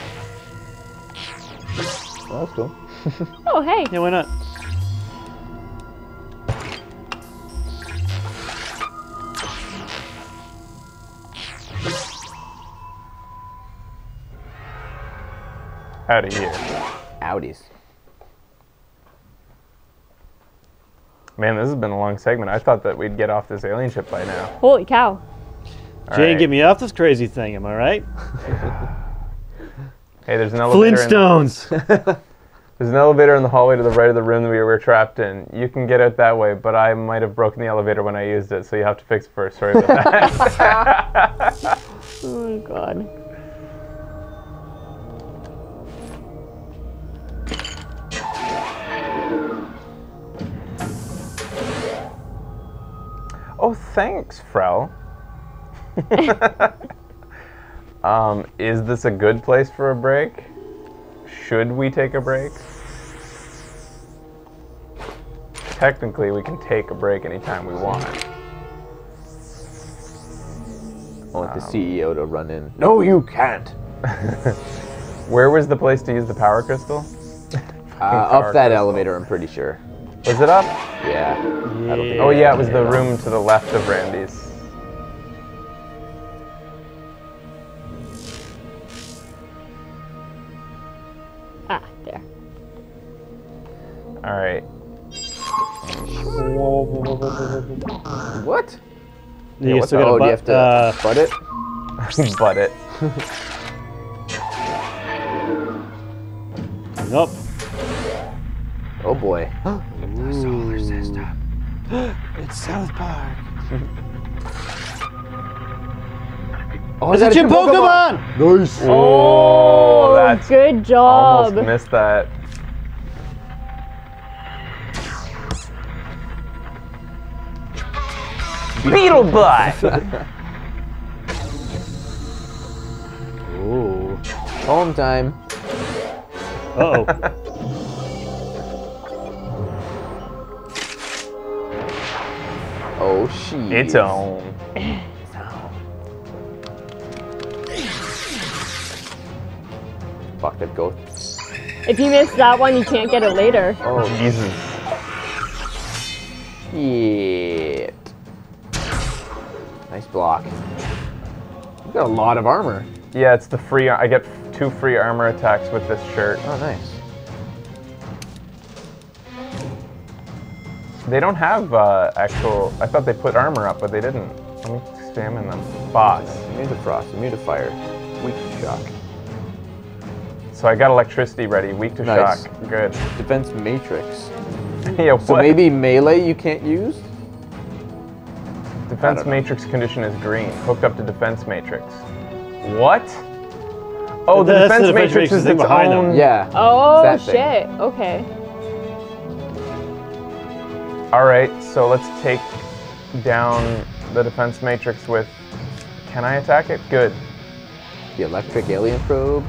Oh, that's cool. Oh, hey. Yeah, why not? Out of here. Audis. Man, this has been a long segment. I thought that we'd get off this alien ship by now. Holy cow. All Jane, right. get me off this crazy thing, am I right? Hey, there's an elevator. in the- Flintstones! There's an elevator in the hallway to the right of the room that we were trapped in. You can get out that way, but I might have broken the elevator when I used it, so you have to fix it first. Sorry about that. Oh, God. Oh, thanks, Frau. um, is this a good place for a break? Should we take a break? Technically, we can take a break anytime we want. I want the C E O to run in. No, you can't. Where was the place to use the power crystal? Uh, up that elevator, I'm pretty sure. Was it up? Yeah. I don't think Oh yeah, it was the room to the left of Randy's. Ah, there. All right. What? You what still the- got Oh, a do you butt, have to uh, butt it? Butt it. Nope. Oh boy. It's South Park. Oh, It's is a that Chim Pokemon! Nice. Oh, that's Good job. almost missed that. Beetle butt. Ooh. Home time. Uh-oh. Oh, she. It's on. Fuck that goat. If you miss that one, you can't get it later. Oh, Jesus. shit. Nice block. You got a lot of armor. Yeah, it's the free. I get two free armor attacks with this shirt. Oh, nice. They don't have uh, actual. I thought they put armor up, but they didn't. Let me examine them. Boss. Immune to frost, immune to fire, weak to shock. So I got electricity ready. Weak to Nice. shock. Good. Defense matrix. Yeah. So what? maybe melee you can't use? Defense I don't know. matrix condition is green. Hooked up to defense matrix. What? Oh, the That's defense, the defense matrix is thing its behind them. own. Yeah. Oh that thing. shit. Okay. All right, so let's take down the defense matrix with. Can I attack it? Good. The electric alien probe.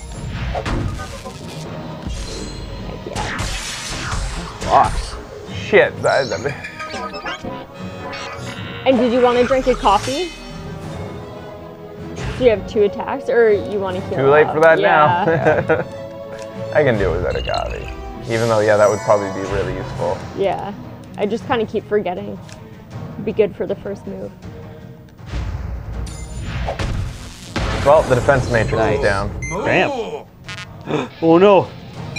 Box. Shit. that- that- And did you want to drink a coffee? Do you have two attacks, or you want to heal Too late up? for that Yeah. now. I can do it without a Gavi. Even though, yeah, that would probably be really useful. Yeah. I just kind of keep forgetting. Be good for the first move. Well, the defense matrix Nice. is down. Bam. Oh no.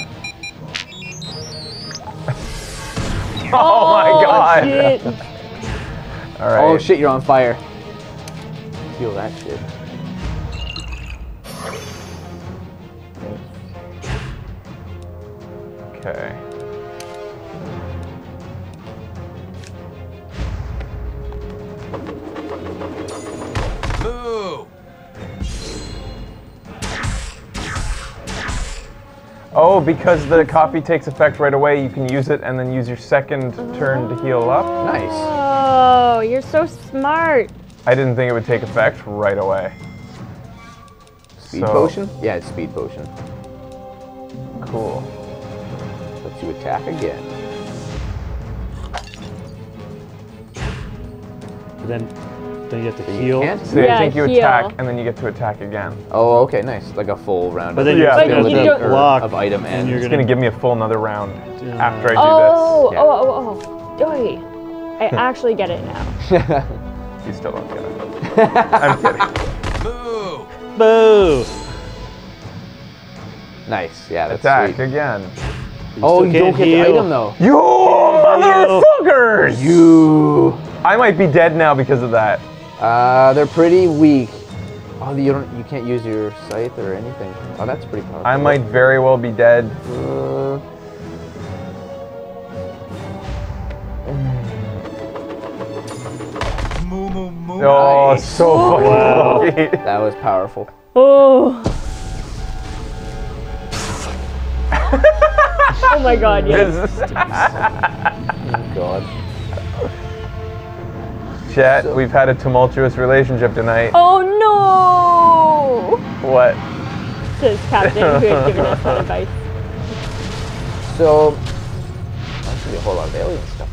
Oh my god! Shit. All right. Oh shit, you're on fire. Feel that shit. Okay. Boo! Oh, because the coffee takes effect right away, you can use it and then use your second turn to heal up. Nice. Oh, you're so smart. I didn't think it would take effect right away. Speed So- potion? Yeah, it's speed potion. Cool. Lets you attack again. But then, then you have to You heal. can't? So I Yeah, think you heal. attack and then you get to attack again. Oh, okay, nice. Like a full round. But of- then Yeah. you're But gonna you have to don't- block, of item and and you're It's gonna. gonna give me a full another round Yeah. after I do Oh, Yeah. oh, oh, oh. Wait. I actually get it now. this. You still don't get it. I'm kidding. Boo! Boo! Nice. Yeah, that's Attack sweet. again. Oh, still you don't can't get the heal. item though. You motherfuckers! You. I might be dead now because of that. Uh, they're pretty weak. Oh, you don't. You can't use your scythe or anything. Oh, that's pretty powerful. I might very well be dead. Uh, Moo moo moo. Oh, Nice. so fucking Wow. lucky. that was powerful. Oh. Oh my god, yes. This is- Oh God. Chat, we've had a tumultuous relationship tonight. Oh no! What? Says Captain, who had given us that advice. So, that's gonna be a whole lot of alien stuff.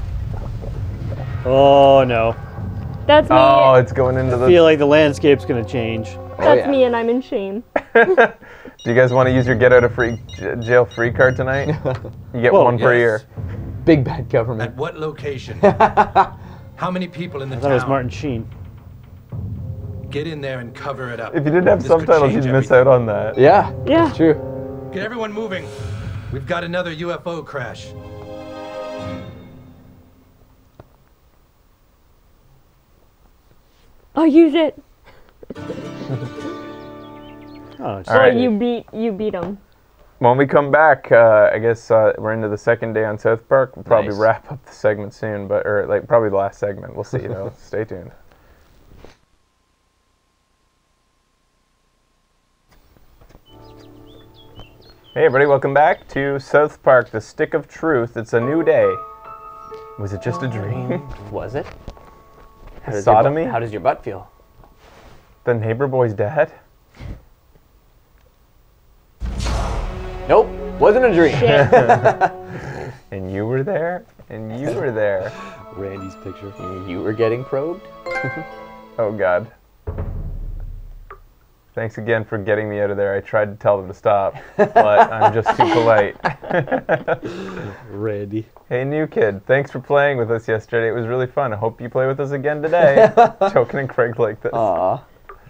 Oh no. That's me. Oh, it's going into I the. feel like the landscape's gonna change. Oh, That's yeah. me, and I'm in shame. Do you guys want to use your get out of free j- jail free card tonight? You get Whoa, one per yes. year. Big bad government. At what location? How many people in the I town? thought it was Martin Sheen. Get in there and cover it up. If you didn't have This could subtitles, change you'd miss everything. out on that. Yeah. Yeah. It's true. Get everyone moving. We've got another U F O crash. I'll use it. Oh, it's All Or right. you beat you beat him. When we come back, uh, I guess uh, we're into the second day on South Park. We'll probably Nice. wrap up the segment soon, but or like probably the last segment. We'll see. You know, stay tuned. Hey everybody, welcome back to South Park, the Stick of Truth. It's a new day. Was it just a dream? Was it? How does your Sodomy? butt- how does your butt feel? The neighbor boy's dead? Nope. Wasn't a dream. And you were there? And you were there. Randy's picture. You were getting probed? Oh god. Thanks again for getting me out of there. I tried to tell them to stop, but I'm just too polite. Randy. Hey new kid, thanks for playing with us yesterday. It was really fun. I hope you play with us again today. Token and Craig like this. Aw.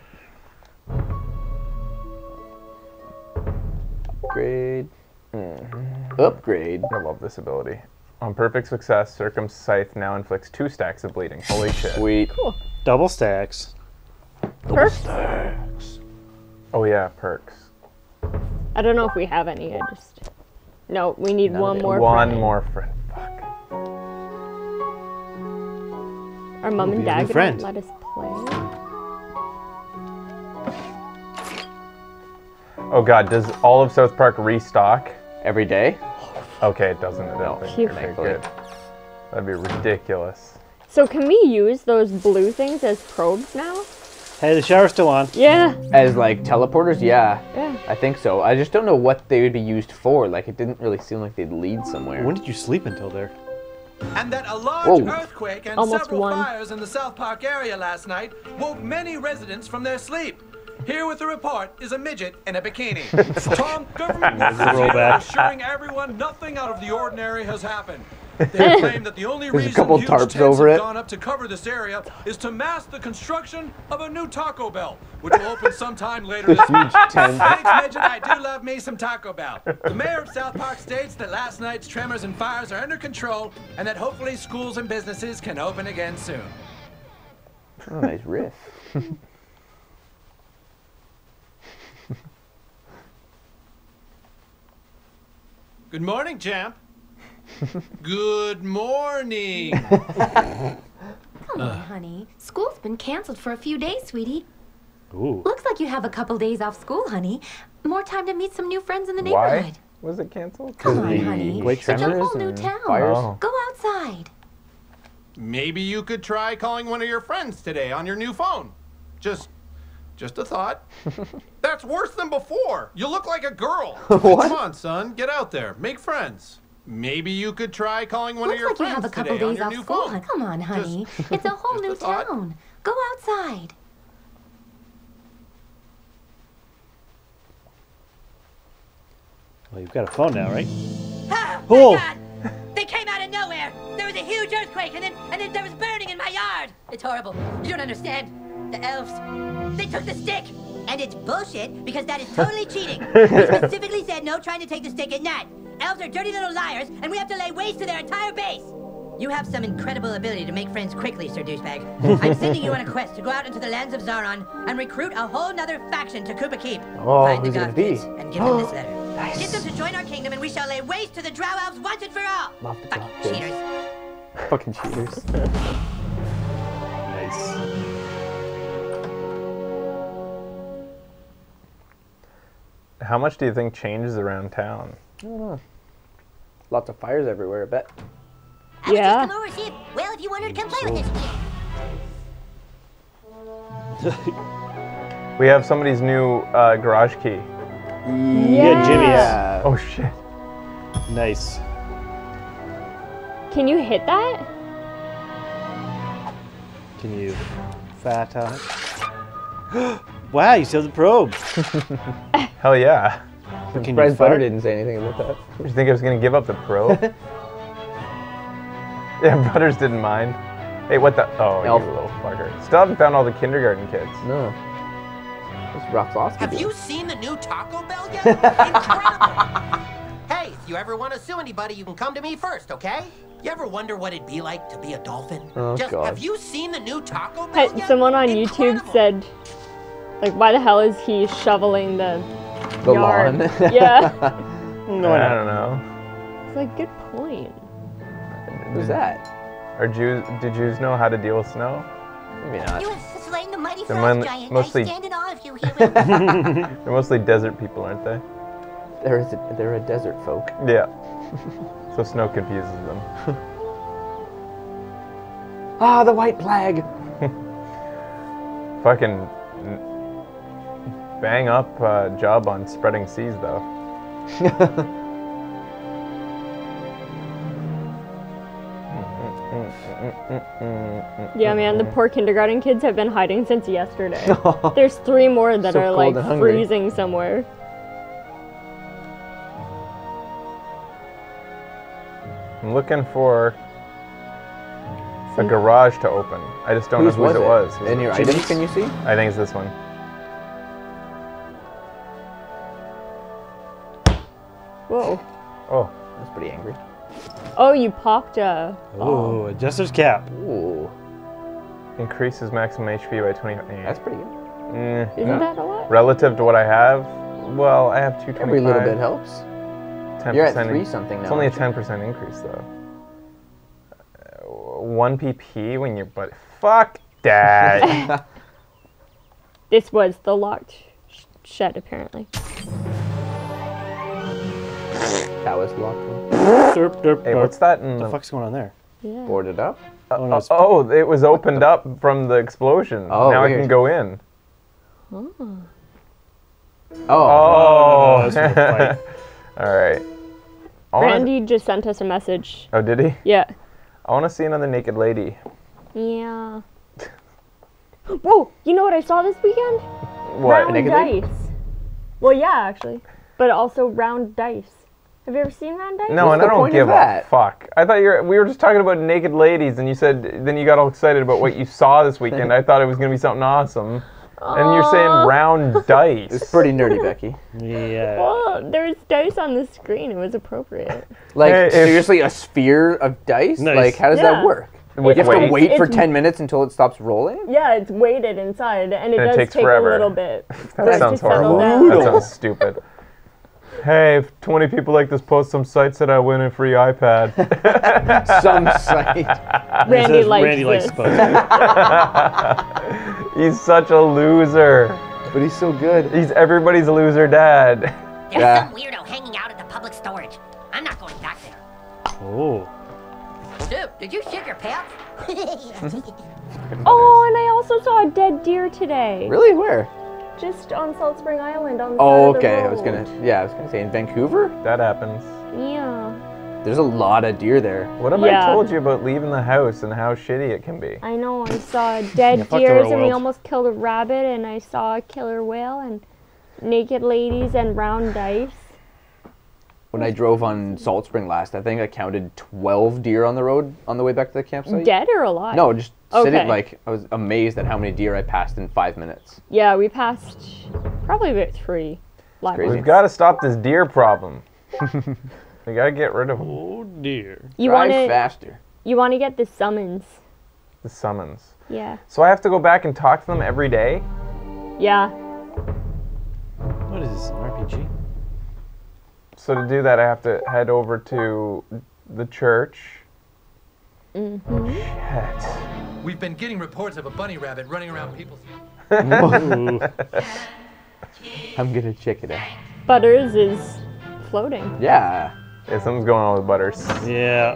Upgrade. Upgrade. I love this ability. On perfect success, Circum's Scythe now inflicts two stacks of bleeding. Holy shit. Sweet. Double stacks. Perks? Oh yeah, perks. I don't know if we have any. I just. No, we need None one of it. more. One friend. more friend. Fuck. Our mom We'll and be a new dad friend. gonna let us play. Oh god, does all of South Park restock? Every day? Okay, it doesn't. I don't think. Phew. Okay, good. That'd be ridiculous. So can we use those blue things as probes now? Hey, the shower's still on. Yeah. As like teleporters? Yeah. Yeah. I think so. I just don't know what they would be used for. Like, it didn't really seem like they'd lead somewhere. When did you sleep until there? And that a large Whoa. earthquake and Almost several one. fires in the South Park area last night woke many residents from their sleep. Here with the report is a midget in a bikini. Tom, government There's a is here rollback. assuring everyone nothing out of the ordinary has happened. They claim that the only There's a reason couple huge tarps tents over have it. gone up to cover this area is to mask the construction of a new Taco Bell, which will open sometime later this week. tent. Thanks, midget. I do love me some Taco Bell. The mayor of South Park states that last night's tremors and fires are under control and that hopefully schools and businesses can open again soon. Oh, nice riff. Good morning, champ. Good morning. Come on, honey. School's been canceled for a few days, sweetie. Ooh. Looks like you have a couple days off school, honey. More time to meet some new friends in the Why neighborhood. was it canceled? Come on, the honey. Quake It's a tremors whole new and town. fires? Oh. Go outside. Maybe you could try calling one of your friends today on your new phone. Just, just a thought. That's worse than before. You look like a girl. What? Come on, son. Get out there. Make friends. Maybe you could try calling one Looks of your like you friends have a couple today on days your off new school. phone. Come on, honey. Just- It's a whole just a new thought. town. Go outside. Well, you've got a phone now, right? Oh, Oh. my God! They came out of nowhere. There was a huge earthquake, and then and then there was burning in my yard. It's horrible. You don't understand. The elves, they took the stick, and it's bullshit because that is totally cheating. We specifically said no trying to take the stick at night. Elves are dirty little liars, and we have to lay waste to their entire base. You have some incredible ability to make friends quickly, Sir Douchebag. I'm sending you on a quest to go out into the lands of Zaron and recruit a whole nother faction to Kupa Keep. Oh, Find the who's it gonna God be? Kids and give them this letter. Nice. Get them to join our kingdom, and we shall lay waste to the Drow Elves once and for all. Love the Fucking God Kids. cheaters. Fucking cheaters. Nice. How much do you think changes around town? I don't know. Lots of fires everywhere, I bet. I would Yeah. just come over and see if, well, if you wanted to come play with us. We have somebody's new uh, garage key. Yeah, Jimmy. Yeah. Oh shit. Nice. Can you hit that? Can you fat on it? Wow, you still have the probe. Hell yeah. Can you Bryce Butter fart? didn't say anything about that. Did you think I was gonna give up the probe? Yeah, Butters didn't mind. Hey, what the? Oh, Elf. you little fucker. Still haven't found all the kindergarten kids. No. It's Rock Flosky. Have you seen the new Taco Bell yet? Incredible! Hey, if you ever want to sue anybody, you can come to me first, okay? You ever wonder what it'd be like to be a dolphin? Oh, Just, God. have you seen the new Taco Bell Had- yet? Someone on YouTube Incredible. said, like, why the hell is he shoveling the, The yard? lawn. Yeah. No, I no. don't know. It's like, good point. Who's that? Are Jews? Do Jews know how to deal with snow? Maybe not. You have slain the mighty They're frost mon- giant. mostly- I stand in awe of you, hero. They're mostly desert people, aren't they? They're a, they're a desert folk. Yeah. So snow confuses them. Ah, the white plague. Fucking bang up uh, job on spreading seas, though. Yeah, man, the poor kindergarten kids have been hiding since yesterday. There's three more that So are cold like and hungry. freezing somewhere. I'm looking for a garage to open. I just don't Whose know whose it was. In your Jimmy's? items, can you see? I think it's this one. Whoa. Oh, That's pretty angry. Oh, you popped a. Oh, a jester's cap. Ooh, increases maximum H P by twenty. that's pretty good. Mm, Isn't that a lot? relative to what I have? Well, I have two twenty-five. Every little bit helps. ten percent You're at three in- something now. It's only a aren't you? ten percent increase, though. Uh, one P P when you're but fuck that. This was the locked sh- shed, apparently. That was locked one. Derp, derp, Hey, derp. what's that in What the the... fuck's going on there? Yeah. Boarded up. Oh, no, it's- Oh, it was opened up from the explosion. Oh, now I weird. can go in. Oh. Oh. Oh. no, no, that's for the All right. I wanna- Randy just sent us a message. Oh, did he? Yeah. I want to see another naked lady. Yeah. Whoa! You know what I saw this weekend? What? Round naked lady? dice. Well, yeah, actually, but also round dice. Have you ever seen round dice? No, What's and the I don't point of give a that? fuck. I thought you were, we were just talking about naked ladies, and you said then you got all excited about what you saw this weekend. I thought it was gonna be something awesome, and you're saying round dice. It's pretty nerdy, Becky. Yeah. Well, there's dice on the screen. It was appropriate. Like Hey, if- seriously, a sphere of dice? Nice. Like how does Yeah. that work? With You have to weight. wait for It's- ten minutes until it stops rolling? Yeah, it's weighted inside, and it And it does takes take forever. a little bit. That for it to sounds settle horrible. down. That sounds stupid. Hey, if twenty people like this post, some site said I win a free iPad. Some site. Randy Says likes Randy likes this. supposed. He's such a loser. But he's so good. He's everybody's loser dad. There's Yeah. some weirdo hanging out at the public storage. I'm not going back there. Oh. Dude, did you shit your pants? Oh, and I also saw a dead deer today. Really? Where? Just on Salt Spring Island on the Oh, side of the okay. I road. was gonna. Yeah, I was gonna say in Vancouver. That happens. Yeah. There's a lot of deer there. What have Yeah. I told you about leaving the house and how shitty it can be? I know. I saw dead Yeah, fuck the deers, real and we world. almost killed a rabbit, and I saw a killer whale, and naked ladies, and round dice. When I drove on Salt Spring last, I think I counted twelve deer on the road on the way back to the campsite. Dead or alive? No, just sitting Okay. like I was amazed at how many deer I passed in five minutes. Yeah, we passed probably about three live crazy. ones. We've got to stop this deer problem. We got to get rid of them. Oh dear. You Drive want to? faster. You want to get the summons? The summons. Yeah. So I have to go back and talk to them every day? Yeah. What is this? An R P G? So to do that, I have to head over to the church. Mm-hmm. Shit. We've been getting reports of a bunny rabbit running around people's. Ooh. I'm gonna check it out. Butters is floating. Yeah. Yeah, something's going on with Butters. Yeah.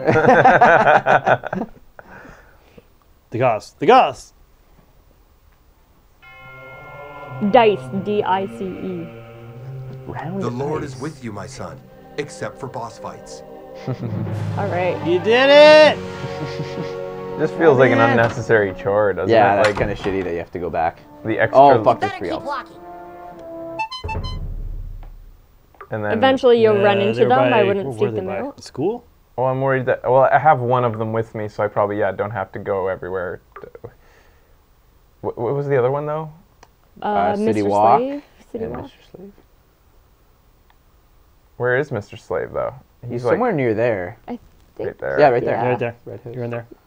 The goss. The goss. Dice. D I C E. Round The of Lord dice. is with you, my son, except for boss fights. All right. You did it. Just feels like an unnecessary chore, doesn't Yeah, it? that's Like kind of shitty that you have to go back. the extra. Oh fuck, there's Better three keep elves. walking. And then. Eventually, you'll run Yeah, into they're them. I by- wouldn't where were seek they them by? out. School? Well, I'm worried that. Well, I have one of them with me, so I probably yeah don't have to go everywhere. What, what was the other one though? Uh, Uh, City Mister Walk Slave. City And Walk. Mister Slave. Where is Mister Slave though? He's like, somewhere near there. I think. right there. Yeah, right there. Yeah. Right there. Red hood. You're in there.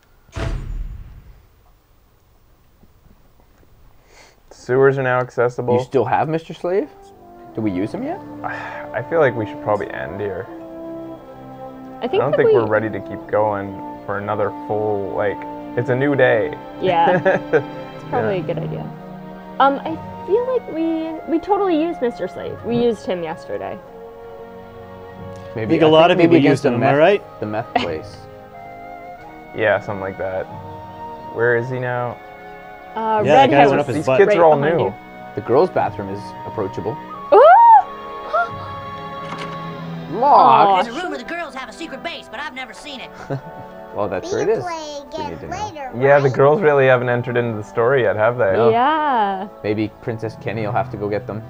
Sewers are now accessible. You still have Mister Slave? Did we use him yet? I feel like we should probably end here. I I think. don't that think we, we're ready to keep going for another full like. It's a new day. Yeah. It's probably a good idea. Um, I feel like we we totally used Mister Slave. We used him yesterday. Maybe. I think a lot of maybe people against used him, the am I meth, right? The meth place. Yeah, something like that. Where is he now? Uh, Yeah, Red the guy House. went up his These butt. kids right are all behind new. you. The girls' bathroom is approachable. Oh! Locked. There's a room where the girls have a secret base, but I've never seen it. Well, that's where it is. We need to know. Yeah, the girls really haven't entered into the story yet, have they? No. Yeah. Maybe Princess Kenny will have to go get them.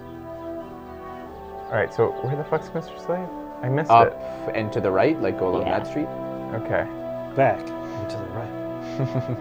All right, so where the fuck's Mister Slave? I missed Up it. and to the right, like go along Yeah. that street. Okay. Back and to the right.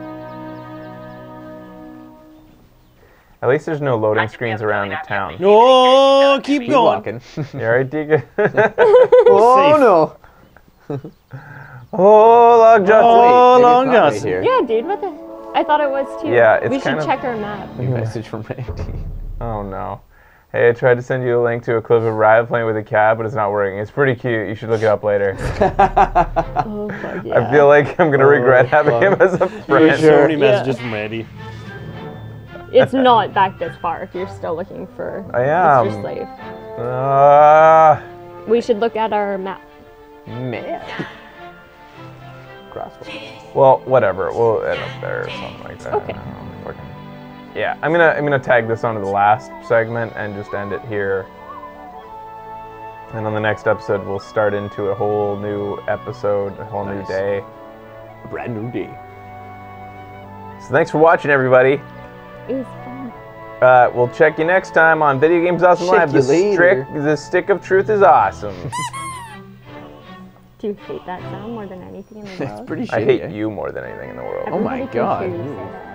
At least there's no loading screens around town. No, keep Keep going. walking. You alright, Deacon? oh Safe. no! Oh, log Oh, jump. Wait, maybe long it's not right guns. here. Yeah, dude. What the? I thought it was too. Yeah, it's We should kind of- check our map. New message from Randy. Oh no. Hey, I tried to send you a link to a clip of Riot playing with a cat, but it's not working. It's pretty cute. You should look it up later. Oh fuck yeah. I feel like I'm gonna regret having fuck. him as a friend. So many Yeah. messages from Randy. It's not back this far if you're still looking for I am. Mister Slave. Uh, We should look at our map. Man. Crossway. well, whatever. We'll end up there or something like that. Okay. I don't know, fucking- Yeah, I'm gonna I'm gonna tag this onto the last segment and just end it here. And on the next episode, we'll start into a whole new episode, a whole new Nice. day. A brand new day. So thanks for watching, everybody. It was fun. Uh, we'll check you next time on Video Games Awesome Check Live. you The later. stick, the stick of truth is awesome. Do you hate that sound more than anything in the world? It's pretty shitty. I hate eh? you more than anything in the world. Oh my Everybody can God. hear you say that.